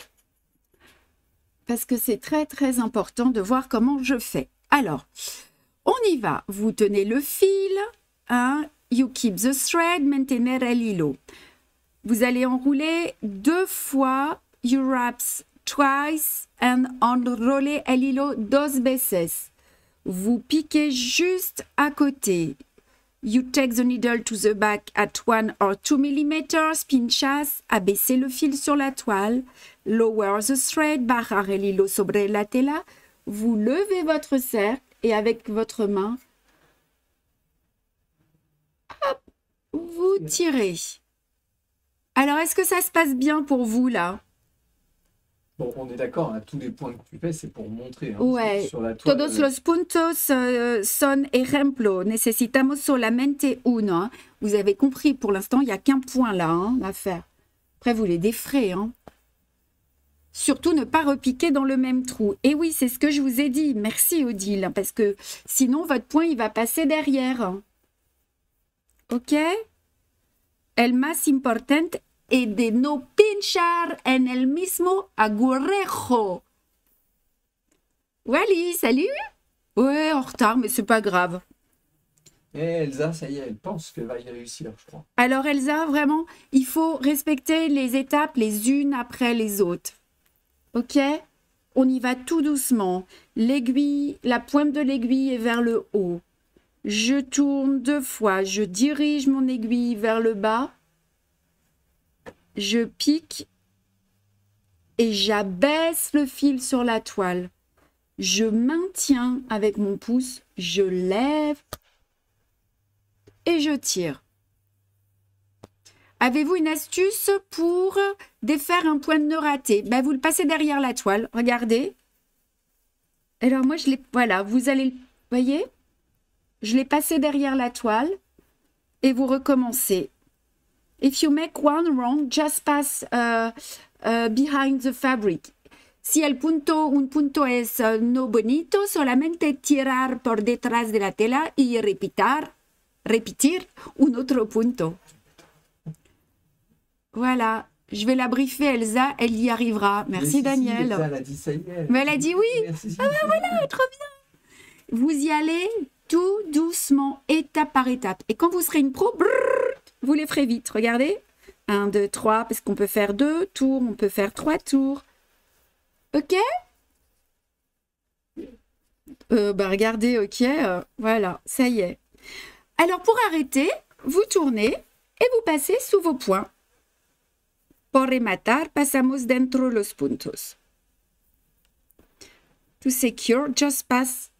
Parce que c'est très très important de voir comment je fais. Alors, on y va. Vous tenez le fil. Hein. You keep the thread, mantener el hilo. Vous allez enrouler deux fois. You wrap twice and enroller el hilo dos veces. Vous piquez juste à côté. You take the needle to the back at one or two millimeters, pinchas, abaissez le fil sur la toile, lower the thread, barrar el hilo sobre la tela, vous levez votre cercle et avec votre main, hop, vous tirez. Alors, est-ce que ça se passe bien pour vous là? Bon, on est d'accord, hein, tous les points que tu fais, c'est pour montrer. Hein, ouais. Sur la toile, Todos euh... los puntos uh, son ejemplo. Necesitamos solamente uno. Hein. Vous avez compris, pour l'instant, il n'y a qu'un point là hein, à faire. Après, vous les défrayez. Hein. Surtout, ne pas repiquer dans le même trou. Et oui, c'est ce que je vous ai dit. Merci, Odile. Parce que sinon, votre point, il va passer derrière. OK? El más importante et de no pinchar en el mismo agujejo. Wally, salut. Ouais, en retard, mais c'est pas grave. Et Elsa, ça y est, elle pense qu'elle va y réussir, je crois. Alors Elsa, vraiment, il faut respecter les étapes les unes après les autres. OK? On y va tout doucement. L'aiguille, la pointe de l'aiguille est vers le haut. Je tourne deux fois. Je dirige mon aiguille vers le bas. Je pique et j'abaisse le fil sur la toile. Je maintiens avec mon pouce, je lève et je tire. Avez-vous une astuce pour défaire un point de nœud raté? Ben, vous le passez derrière la toile, regardez. Alors moi, je l'ai, voilà, vous allez, voyez, je l'ai passé derrière la toile et vous recommencez. If you make one wrong, just pass uh, uh, behind the fabric. Si el punto, un punto es uh, no bonito, solamente tirar por detrás de la tela y repitar, repetir un otro punto. Voilà. Je vais la briefer, Elsa, elle y arrivera. Merci, Mais si, si, Daniel. Elsa, elle a dit ça y est. Mais elle a dit oui. Merci. Ah ben voilà, trop bien. Vous y allez tout doucement, étape par étape. Et quand vous serez une pro, brrr, vous les ferez vite. Regardez. Un, deux, trois, parce qu'on peut faire deux tours, on peut faire trois tours. Ok? euh, bah regardez, ok, euh, voilà, ça y est. Alors pour arrêter, vous tournez et vous passez sous vos points. Por rematar, pasamos dentro los puntos. To secure, just pass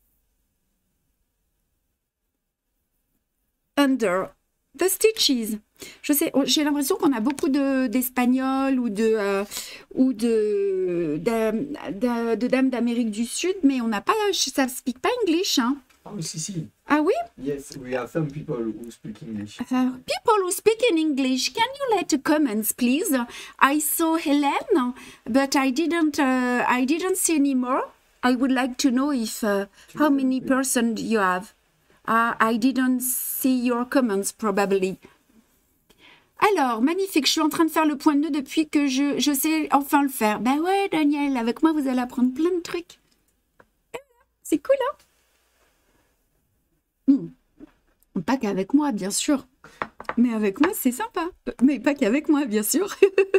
under the stitches. Je sais, j'ai l'impression qu'on a beaucoup de d'Espagnols ou de euh, ou de, de, de, de dames d'Amérique du Sud, mais on n'a pas, ça ne speak pas English, hein. Ah, oh, si, si. Ah oui? Yes, we have some people who speak English. Uh, people who speak in English, can you let comments, please? I saw Helen, but I didn't. Uh, I didn't see any more. I would like to know if uh, how many person you have. Uh, I didn't see your comments probably. Alors, magnifique, je suis en train de faire le point de nœud depuis que je, je sais enfin le faire. Ben ouais, Daniel, avec moi, vous allez apprendre plein de trucs. C'est cool, hein? Hmm. Pas qu'avec moi, bien sûr. Mais avec moi, c'est sympa. Mais pas qu'avec moi, bien sûr.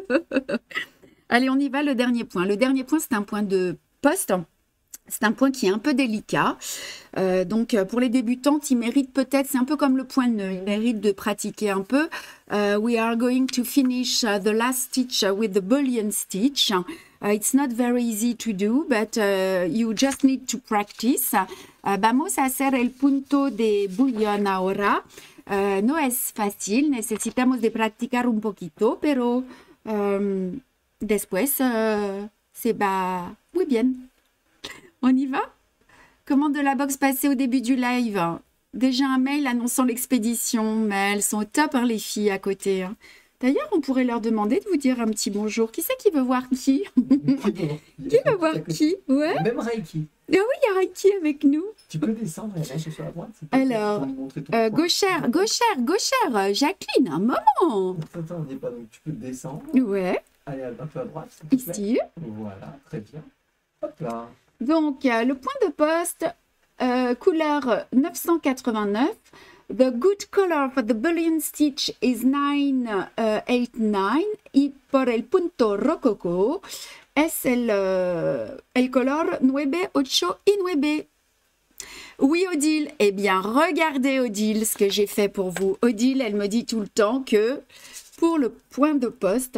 Allez, on y va, le dernier point. Le dernier point, c'est un point de poste. C'est un point qui est un peu délicat. Euh, donc, pour les débutantes, il mérite peut-être, c'est un peu comme le point de nœud, il mérite de pratiquer un peu. Uh, we are going to finish uh, the last stitch uh, with the bullion stitch. Uh, it's not very easy to do, but uh, you just need to practice. Uh, vamos a hacer el punto de bullion ahora. Uh, no es fácil, necesitamos de practicar un poquito, pero um, después uh, se va muy bien. On y va? Commande de la box passée au début du live. Déjà un mail annonçant l'expédition, mais elles sont au top, hein, les filles à côté. Hein. D'ailleurs, on pourrait leur demander de vous dire un petit bonjour. Qui c'est qui veut voir qui? Qui veut voir qui? Ouais. Même Reiki. Ah oui, il y a Reiki avec nous. Tu peux descendre et lâcher sur la droite. Alors, euh, gauchère, gauchère, gauchère, Jacqueline, un moment. Attends, on n'y est pas, donc tu peux descendre. Ouais. Allez, un peu à droite. Ici. Voilà, très bien. Hop là. Donc, euh, le point de poste, euh, couleur neuf cent quatre-vingt-neuf. The good color for the bullion stitch is nine eighty-nine. Y por el punto rococo es el, uh, el color nueve ocho y nueve. Oui, Odile. Eh bien, regardez, Odile, ce que j'ai fait pour vous. Odile, elle me dit tout le temps que pour le point de poste,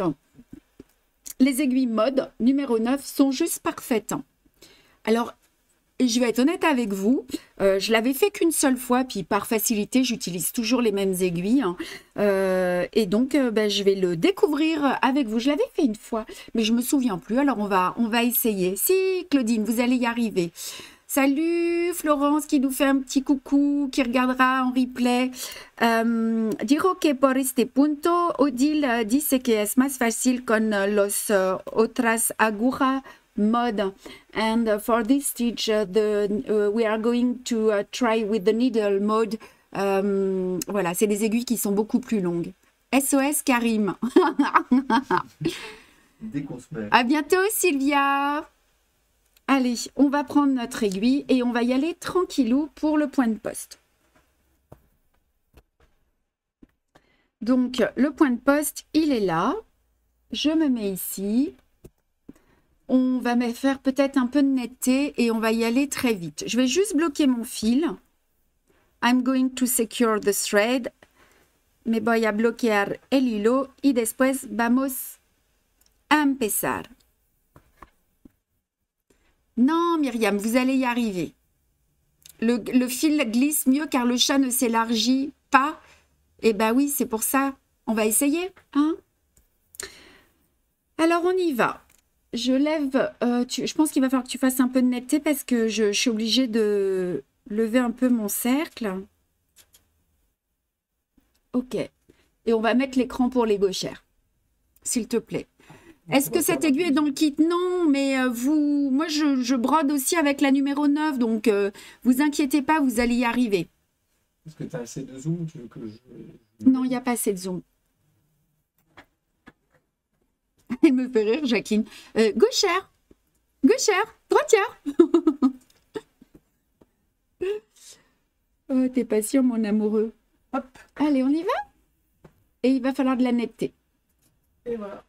les aiguilles mode numéro neuf sont juste parfaites. Alors, je vais être honnête avec vous, euh, je l'avais fait qu'une seule fois, puis par facilité, j'utilise toujours les mêmes aiguilles. Hein. Euh, et donc, euh, ben, je vais le découvrir avec vous. Je l'avais fait une fois, mais je ne me souviens plus. Alors, on va, on va essayer. Si, Claudine, vous allez y arriver. Salut Florence qui nous fait un petit coucou, qui regardera en replay. Um, digo que por este punto, Odile dice que es más fácil con los uh, otras agujas mode, and for this stitch uh, the uh, we are going to uh, try with the needle mode. Um, voilà, c'est des aiguilles qui sont beaucoup plus longues. S O S Karim. Dès qu'on se met. À bientôt Sylvia. Allez, on va prendre notre aiguille et on va y aller tranquillou pour le point de poste. Donc le point de poste, il est là. Je me mets ici. On va me faire peut-être un peu de netteté et on va y aller très vite. Je vais juste bloquer mon fil. I'm going to secure the thread. Me voy a bloquear el hilo y después vamos a empezar. Non, Myriam, vous allez y arriver. Le, le fil glisse mieux car le chat ne s'élargit pas. Eh bien oui, c'est pour ça. On va essayer, hein? Alors, on y va. Je lève, euh, tu, je pense qu'il va falloir que tu fasses un peu de netteté parce que je, je suis obligée de lever un peu mon cercle. Ok. Et on va mettre l'écran pour les gauchères, s'il te plaît. Est-ce que cette aiguille est dans le kit? Non, mais euh, vous, moi je, je brode aussi avec la numéro neuf, donc euh, vous inquiétez pas, vous allez y arriver. Est-ce que tu as assez de zoom? Tu veux que je... Non, il n'y a pas assez de zoom. Elle me fait rire, Jacqueline. Euh, gauchère, gauchère, droitière. Oh, t'es patient, mon amoureux. Hop, Allez, on y va? Et il va falloir de la netteté. et voilà.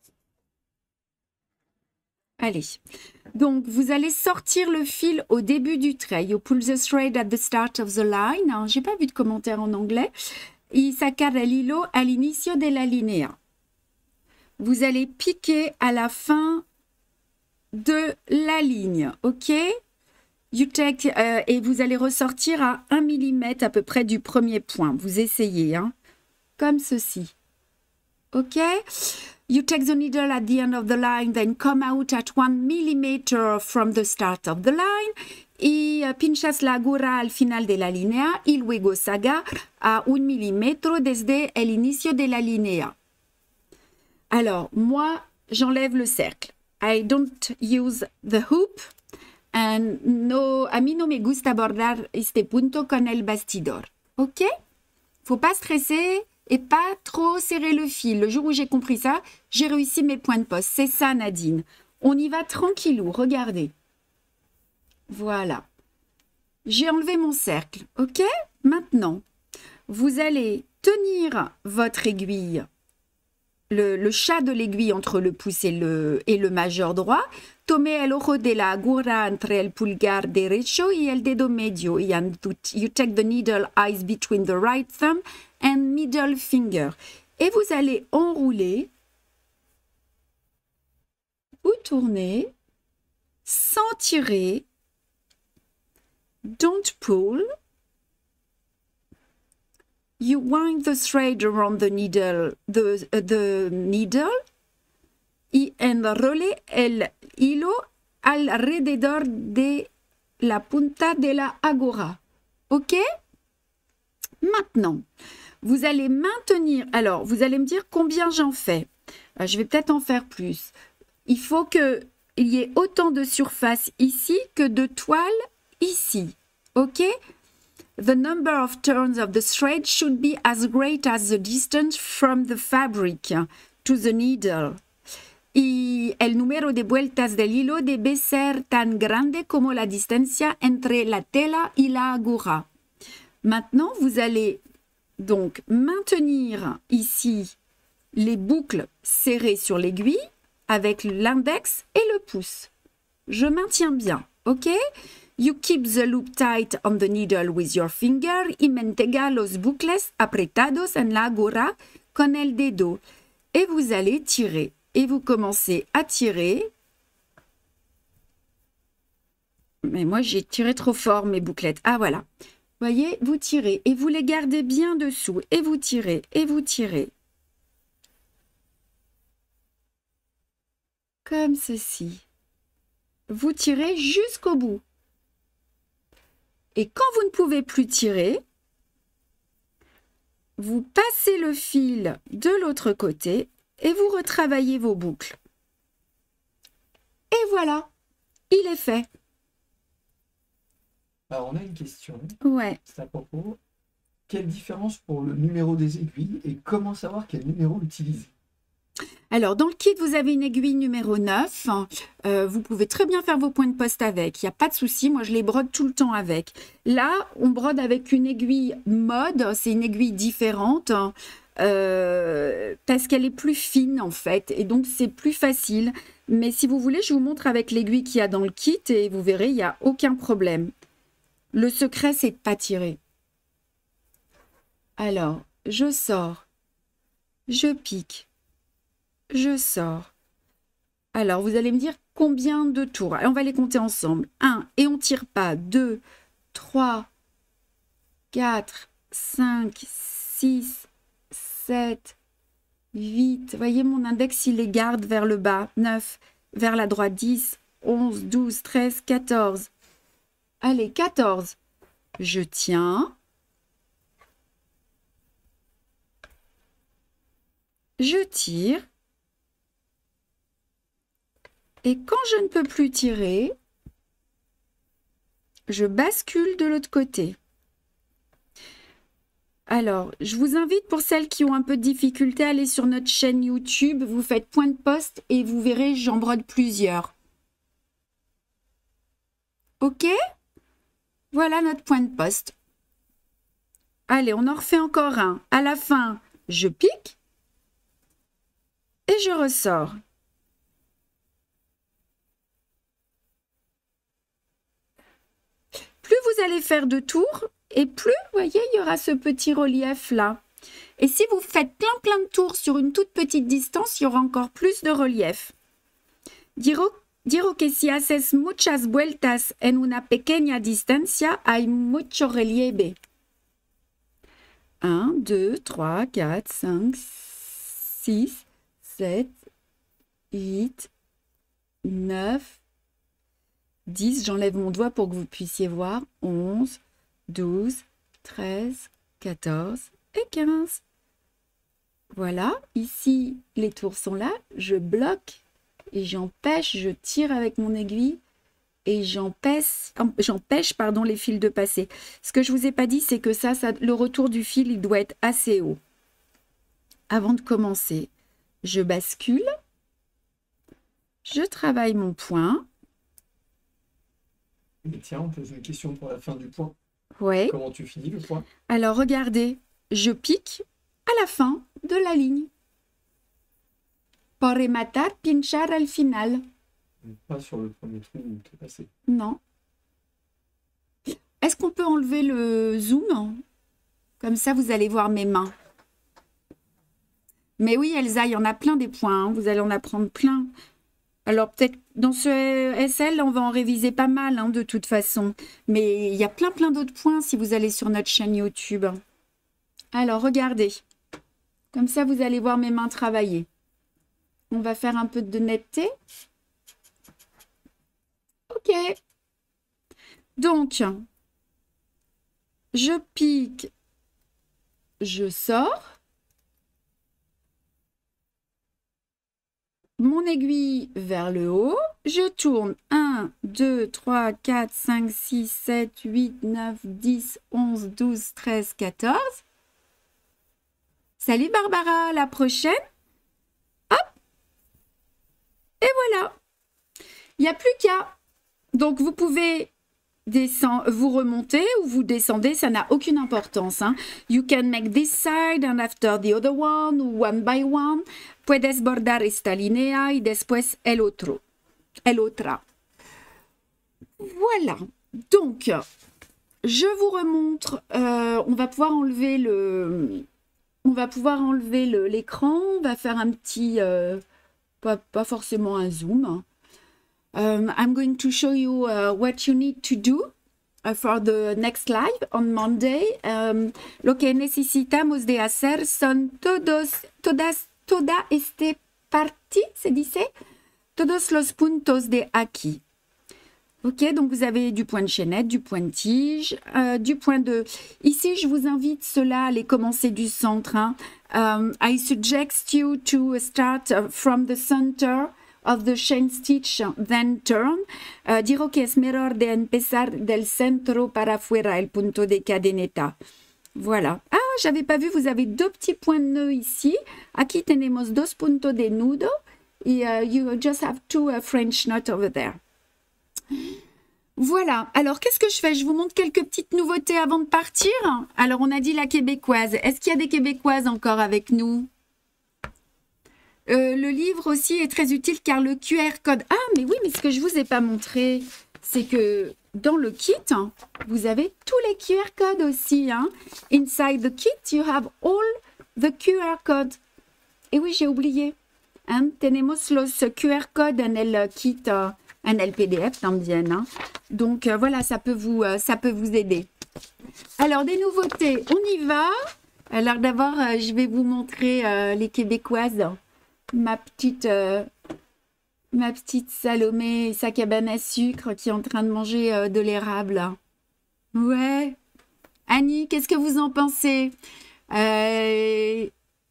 Allez. Donc, vous allez sortir le fil au début du trait. You pull the thread at the start of the line. Hein, j'ai pas vu de commentaire en anglais. Y sacar el hilo al inicio de la línea. Vous allez piquer à la fin de la ligne, ok? You take, euh, et vous allez ressortir à un millimètre à peu près du premier point. Vous essayez, hein? Comme ceci. Ok? You take the needle at the end of the line, then come out at one millimeter from the start of the line. Y uh, pinchas la aguja al final de la línea y luego saga a un milímetro desde el inicio de la línea. Alors, moi, j'enlève le cercle. I don't use the hoop. And no, a mí no me gusta bordar este punto con el bastidor. Ok? Faut pas stresser et pas trop serrer le fil. Le jour où j'ai compris ça, j'ai réussi mes points de poste. C'est ça, Nadine. On y va tranquillou. Regardez. Voilà. J'ai enlevé mon cercle. Ok? Maintenant, vous allez tenir votre aiguille, le, le chat de l'aiguille entre le pouce et le, et le majeur droit. Tome el ojo de la aguja entre el pulgar derecho y el dedo medio. Y and you take the needle eyes between the right thumb and middle finger. Et vous allez enrouler, ou tourner, sans tirer. Don't pull. You wind the thread around the needle, the, uh, the needle y enrolle el hilo alrededor de la punta de la aguja. Ok? Maintenant, vous allez maintenir. Alors, vous allez me dire combien j'en fais. Euh, je vais peut-être en faire plus. Il faut qu'il y ait autant de surface ici que de toile ici. Ok? The number of turns of the thread should be as great as the distance from the fabric to the needle. Y el número de vueltas del hilo debe ser tan grande como la distancia entre la tela y la aguja. Maintenant, vous allez donc maintenir ici les boucles serrées sur l'aiguille avec l'index et le pouce. Je maintiens bien, ok? You keep the loop tight on the needle with your finger y mantenga los bucles apretados en la aguja con el dedo. Et vous allez tirer. Et vous commencez à tirer. Mais moi, j'ai tiré trop fort mes bouclettes. Ah, voilà. Voyez, vous tirez et vous les gardez bien dessous. Et vous tirez, et vous tirez. Comme ceci. Vous tirez jusqu'au bout. Et quand vous ne pouvez plus tirer, vous passez le fil de l'autre côté et vous retravaillez vos boucles. Et voilà, il est fait. Alors, on a une question. Ouais. C'est à propos. Quelle différence pour le numéro des aiguilles et comment savoir quel numéro utiliser? Alors, dans le kit, vous avez une aiguille numéro neuf. Euh, vous pouvez très bien faire vos points de poste avec. Il n'y a pas de souci. Moi, je les brode tout le temps avec. Là, on brode avec une aiguille mode. C'est une aiguille différente euh, parce qu'elle est plus fine, en fait. Et donc, c'est plus facile. Mais si vous voulez, je vous montre avec l'aiguille qu'il y a dans le kit et vous verrez, il n'y a aucun problème. Le secret, c'est de ne pas tirer. Alors, je sors. Je pique. Je sors. Alors, vous allez me dire combien de tours. Et on va les compter ensemble. un, et on ne tire pas. deux, trois, quatre, cinq, six, sept, huit. Voyez, mon index, il les garde vers le bas. neuf, vers la droite. dix, onze, douze, treize, quatorze. Allez, quatorze. Je tiens. Je tire. Et quand je ne peux plus tirer, je bascule de l'autre côté. Alors, je vous invite, pour celles qui ont un peu de difficulté, à aller sur notre chaîne YouTube. Vous faites point de poste et vous verrez, j'en brode plusieurs. Ok? Voilà notre point de poste. Allez, on en refait encore un. À la fin, je pique et je ressors. Plus vous allez faire de tours, et plus, vous voyez, il y aura ce petit relief-là. Et si vous faites plein plein de tours sur une toute petite distance, il y aura encore plus de relief. Diro, diro que si haces muchas vueltas en una pequeña distancia, hay mucho relieve. un, deux, trois, quatre, cinq, six, sept, huit, neuf, dix. J'enlève mon doigt pour que vous puissiez voir. onze, douze, treize, quatorze et quinze. Voilà, ici, les tours sont là. Je bloque et j'empêche, je tire avec mon aiguille et j'empêche, j'empêche pardon, les fils de passer. Ce que je ne vous ai pas dit, c'est que ça, ça, le retour du fil, il doit être assez haut. Avant de commencer, je bascule, je travaille mon point. Et tiens, on pose une question pour la fin du point. Ouais. Comment tu finis le point? Alors, regardez, je pique à la fin de la ligne. Pour rematar, pinchar al final. Pas sur le premier trou où tu es passé. Non. Est-ce qu'on peut enlever le zoom? Comme ça, vous allez voir mes mains. Mais oui, Elsa, il y en a plein des points. Hein. Vous allez en apprendre plein. Alors, peut-être dans ce S L, on va en réviser pas mal, hein, de toute façon. Mais il y a plein, plein d'autres points si vous allez sur notre chaîne YouTube. Alors, regardez. Comme ça, vous allez voir mes mains travailler. On va faire un peu de netteté. Ok. Donc, je pique, je sors. Mon aiguille vers le haut. Je tourne un, deux, trois, quatre, cinq, six, sept, huit, neuf, dix, onze, douze, treize, quatorze. Salut Barbara, à la prochaine. Hop. Et voilà. Il n'y a plus qu'à. Donc, vous pouvez descendre, vous remonter ou vous descendez, ça n'a aucune importance. Hein. You can make this side and after the other one, one by one. Puedes bordar esta línea y después el otro. El otra. Voilà. Donc, je vous remontre. Euh, on va pouvoir enlever le... On va pouvoir enlever l'écran. On va faire un petit... Euh, pas, pas forcément un zoom. Hein. Um, I'm going to show you uh, what you need to do uh, for the next live on Monday. Um, lo que necesitamos de hacer son todos, todas, toda este partie, se dice, todos los puntos de aquí. Ok, donc vous avez du point de chaînette, du point de tige, euh, du point de... Ici, je vous invite cela à les commencer du centre. Hein. Um, I suggest you to start from the center of the chain stitch, then turn. Uh, digo que es mejor de empezar del centro para afuera, el punto de cadeneta. Voilà. Ah, j'avais pas vu, vous avez deux petits points de nœud ici. Aquí tenemos dos puntos de nudo. Et uh, you just have two uh, French knots over there. Voilà. Alors, qu'est-ce que je fais? Je vous montre quelques petites nouveautés avant de partir. Alors, on a dit la québécoise. Est-ce qu'il y a des québécoises encore avec nous? Euh, le livre aussi est très utile car le Q R code... Ah, mais oui, mais ce que je ne vous ai pas montré, c'est que dans le kit, vous avez tous les Q R codes aussi. Hein. Inside the kit, you have all the Q R codes. Et oui, j'ai oublié. Hein. Tenemos los Q R codes en el kit, uh, en el P D F también. Hein. Donc, euh, voilà, ça peut, vous, euh, ça peut vous aider. Alors, des nouveautés, on y va. Alors, d'abord, euh, je vais vous montrer euh, les Québécoises. Ma petite, euh, ma petite Salomé et sa cabane à sucre qui est en train de manger euh, de l'érable. Ouais. Annie, qu'est-ce que vous en pensez? euh...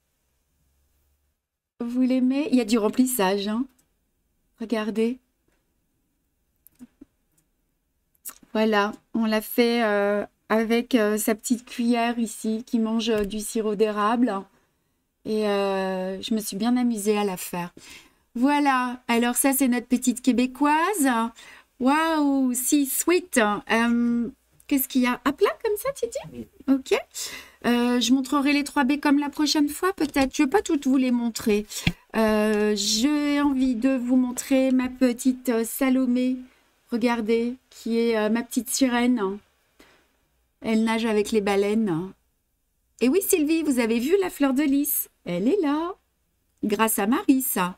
Vous l'aimez? Il y a du remplissage. Hein. Regardez. Voilà, on l'a fait euh, avec euh, sa petite cuillère ici qui mange euh, du sirop d'érable. Et euh, je me suis bien amusée à la faire. Voilà, alors ça c'est notre petite québécoise. Waouh, si sweet. Euh, Qu'est-ce qu'il y a? À plat comme ça, tu dis? Ok. Euh, je montrerai les trois B comme la prochaine fois, peut-être. Je ne vais pas toutes vous les montrer. Euh, J'ai envie de vous montrer ma petite euh, Salomé. Regardez, qui est euh, ma petite sirène. Elle nage avec les baleines. Et oui, Sylvie, vous avez vu la fleur de lys? Elle est là. Grâce à Marie, ça.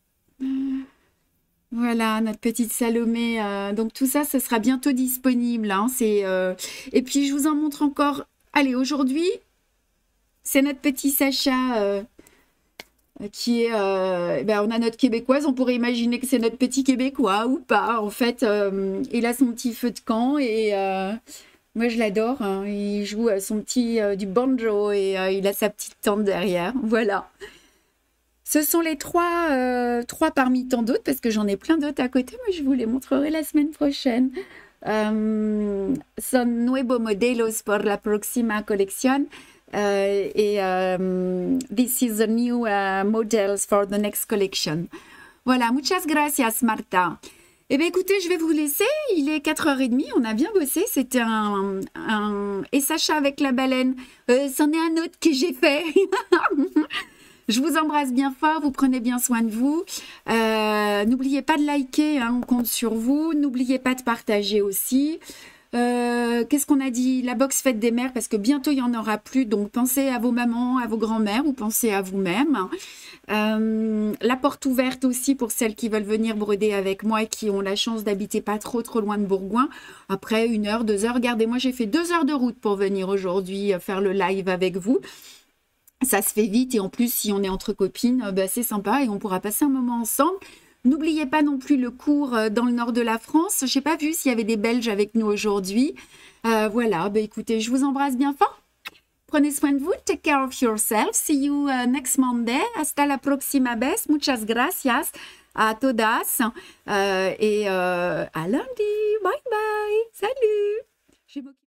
Voilà, notre petite Salomé. Euh, donc tout ça, ce sera bientôt disponible. Hein, c'est, euh... Et puis, je vous en montre encore. Allez, aujourd'hui, c'est notre petit Sacha euh, qui est... Euh... Ben, on a notre Québécoise. On pourrait imaginer que c'est notre petit Québécois ou pas. En fait, euh, il a son petit feu de camp et... Euh... Moi, je l'adore. Hein. Il joue euh, son petit euh, du banjo et euh, il a sa petite tante derrière. Voilà. Ce sont les trois, euh, trois parmi tant d'autres, parce que j'en ai plein d'autres à côté, mais je vous les montrerai la semaine prochaine. Um, son nuevo modelos por la próxima colección. Uh, et um, this is the new uh, models for the next collection. Voilà, muchas gracias, Marta. Eh bien, écoutez, je vais vous laisser. Il est quatre heures trente, on a bien bossé. C'était un, un... Et Sacha avec la baleine, euh, c'en est un autre que j'ai fait. Je vous embrasse bien fort, vous prenez bien soin de vous. Euh, N'oubliez pas de liker, hein, on compte sur vous. N'oubliez pas de partager aussi. Euh, Qu'est-ce qu'on a dit? La box fête des mères, parce que bientôt il n'y en aura plus. Donc pensez à vos mamans, à vos grands-mères ou pensez à vous-même. Euh, la porte ouverte aussi pour celles qui veulent venir broder avec moi et qui ont la chance d'habiter pas trop trop loin de Bourgoin. Après une heure, deux heures, regardez, moi j'ai fait deux heures de route pour venir aujourd'hui faire le live avec vous. Ça se fait vite et en plus, si on est entre copines, bah, c'est sympa et on pourra passer un moment ensemble. N'oubliez pas non plus le cours dans le nord de la France. Je n'ai pas vu s'il y avait des Belges avec nous aujourd'hui. Euh, voilà, bah, écoutez, je vous embrasse bien fort. Prenez soin de vous. Take care of yourself. See you uh, next Monday. Hasta la próxima vez. Muchas gracias a todas. Euh, et euh, à lundi. Bye bye. Salut.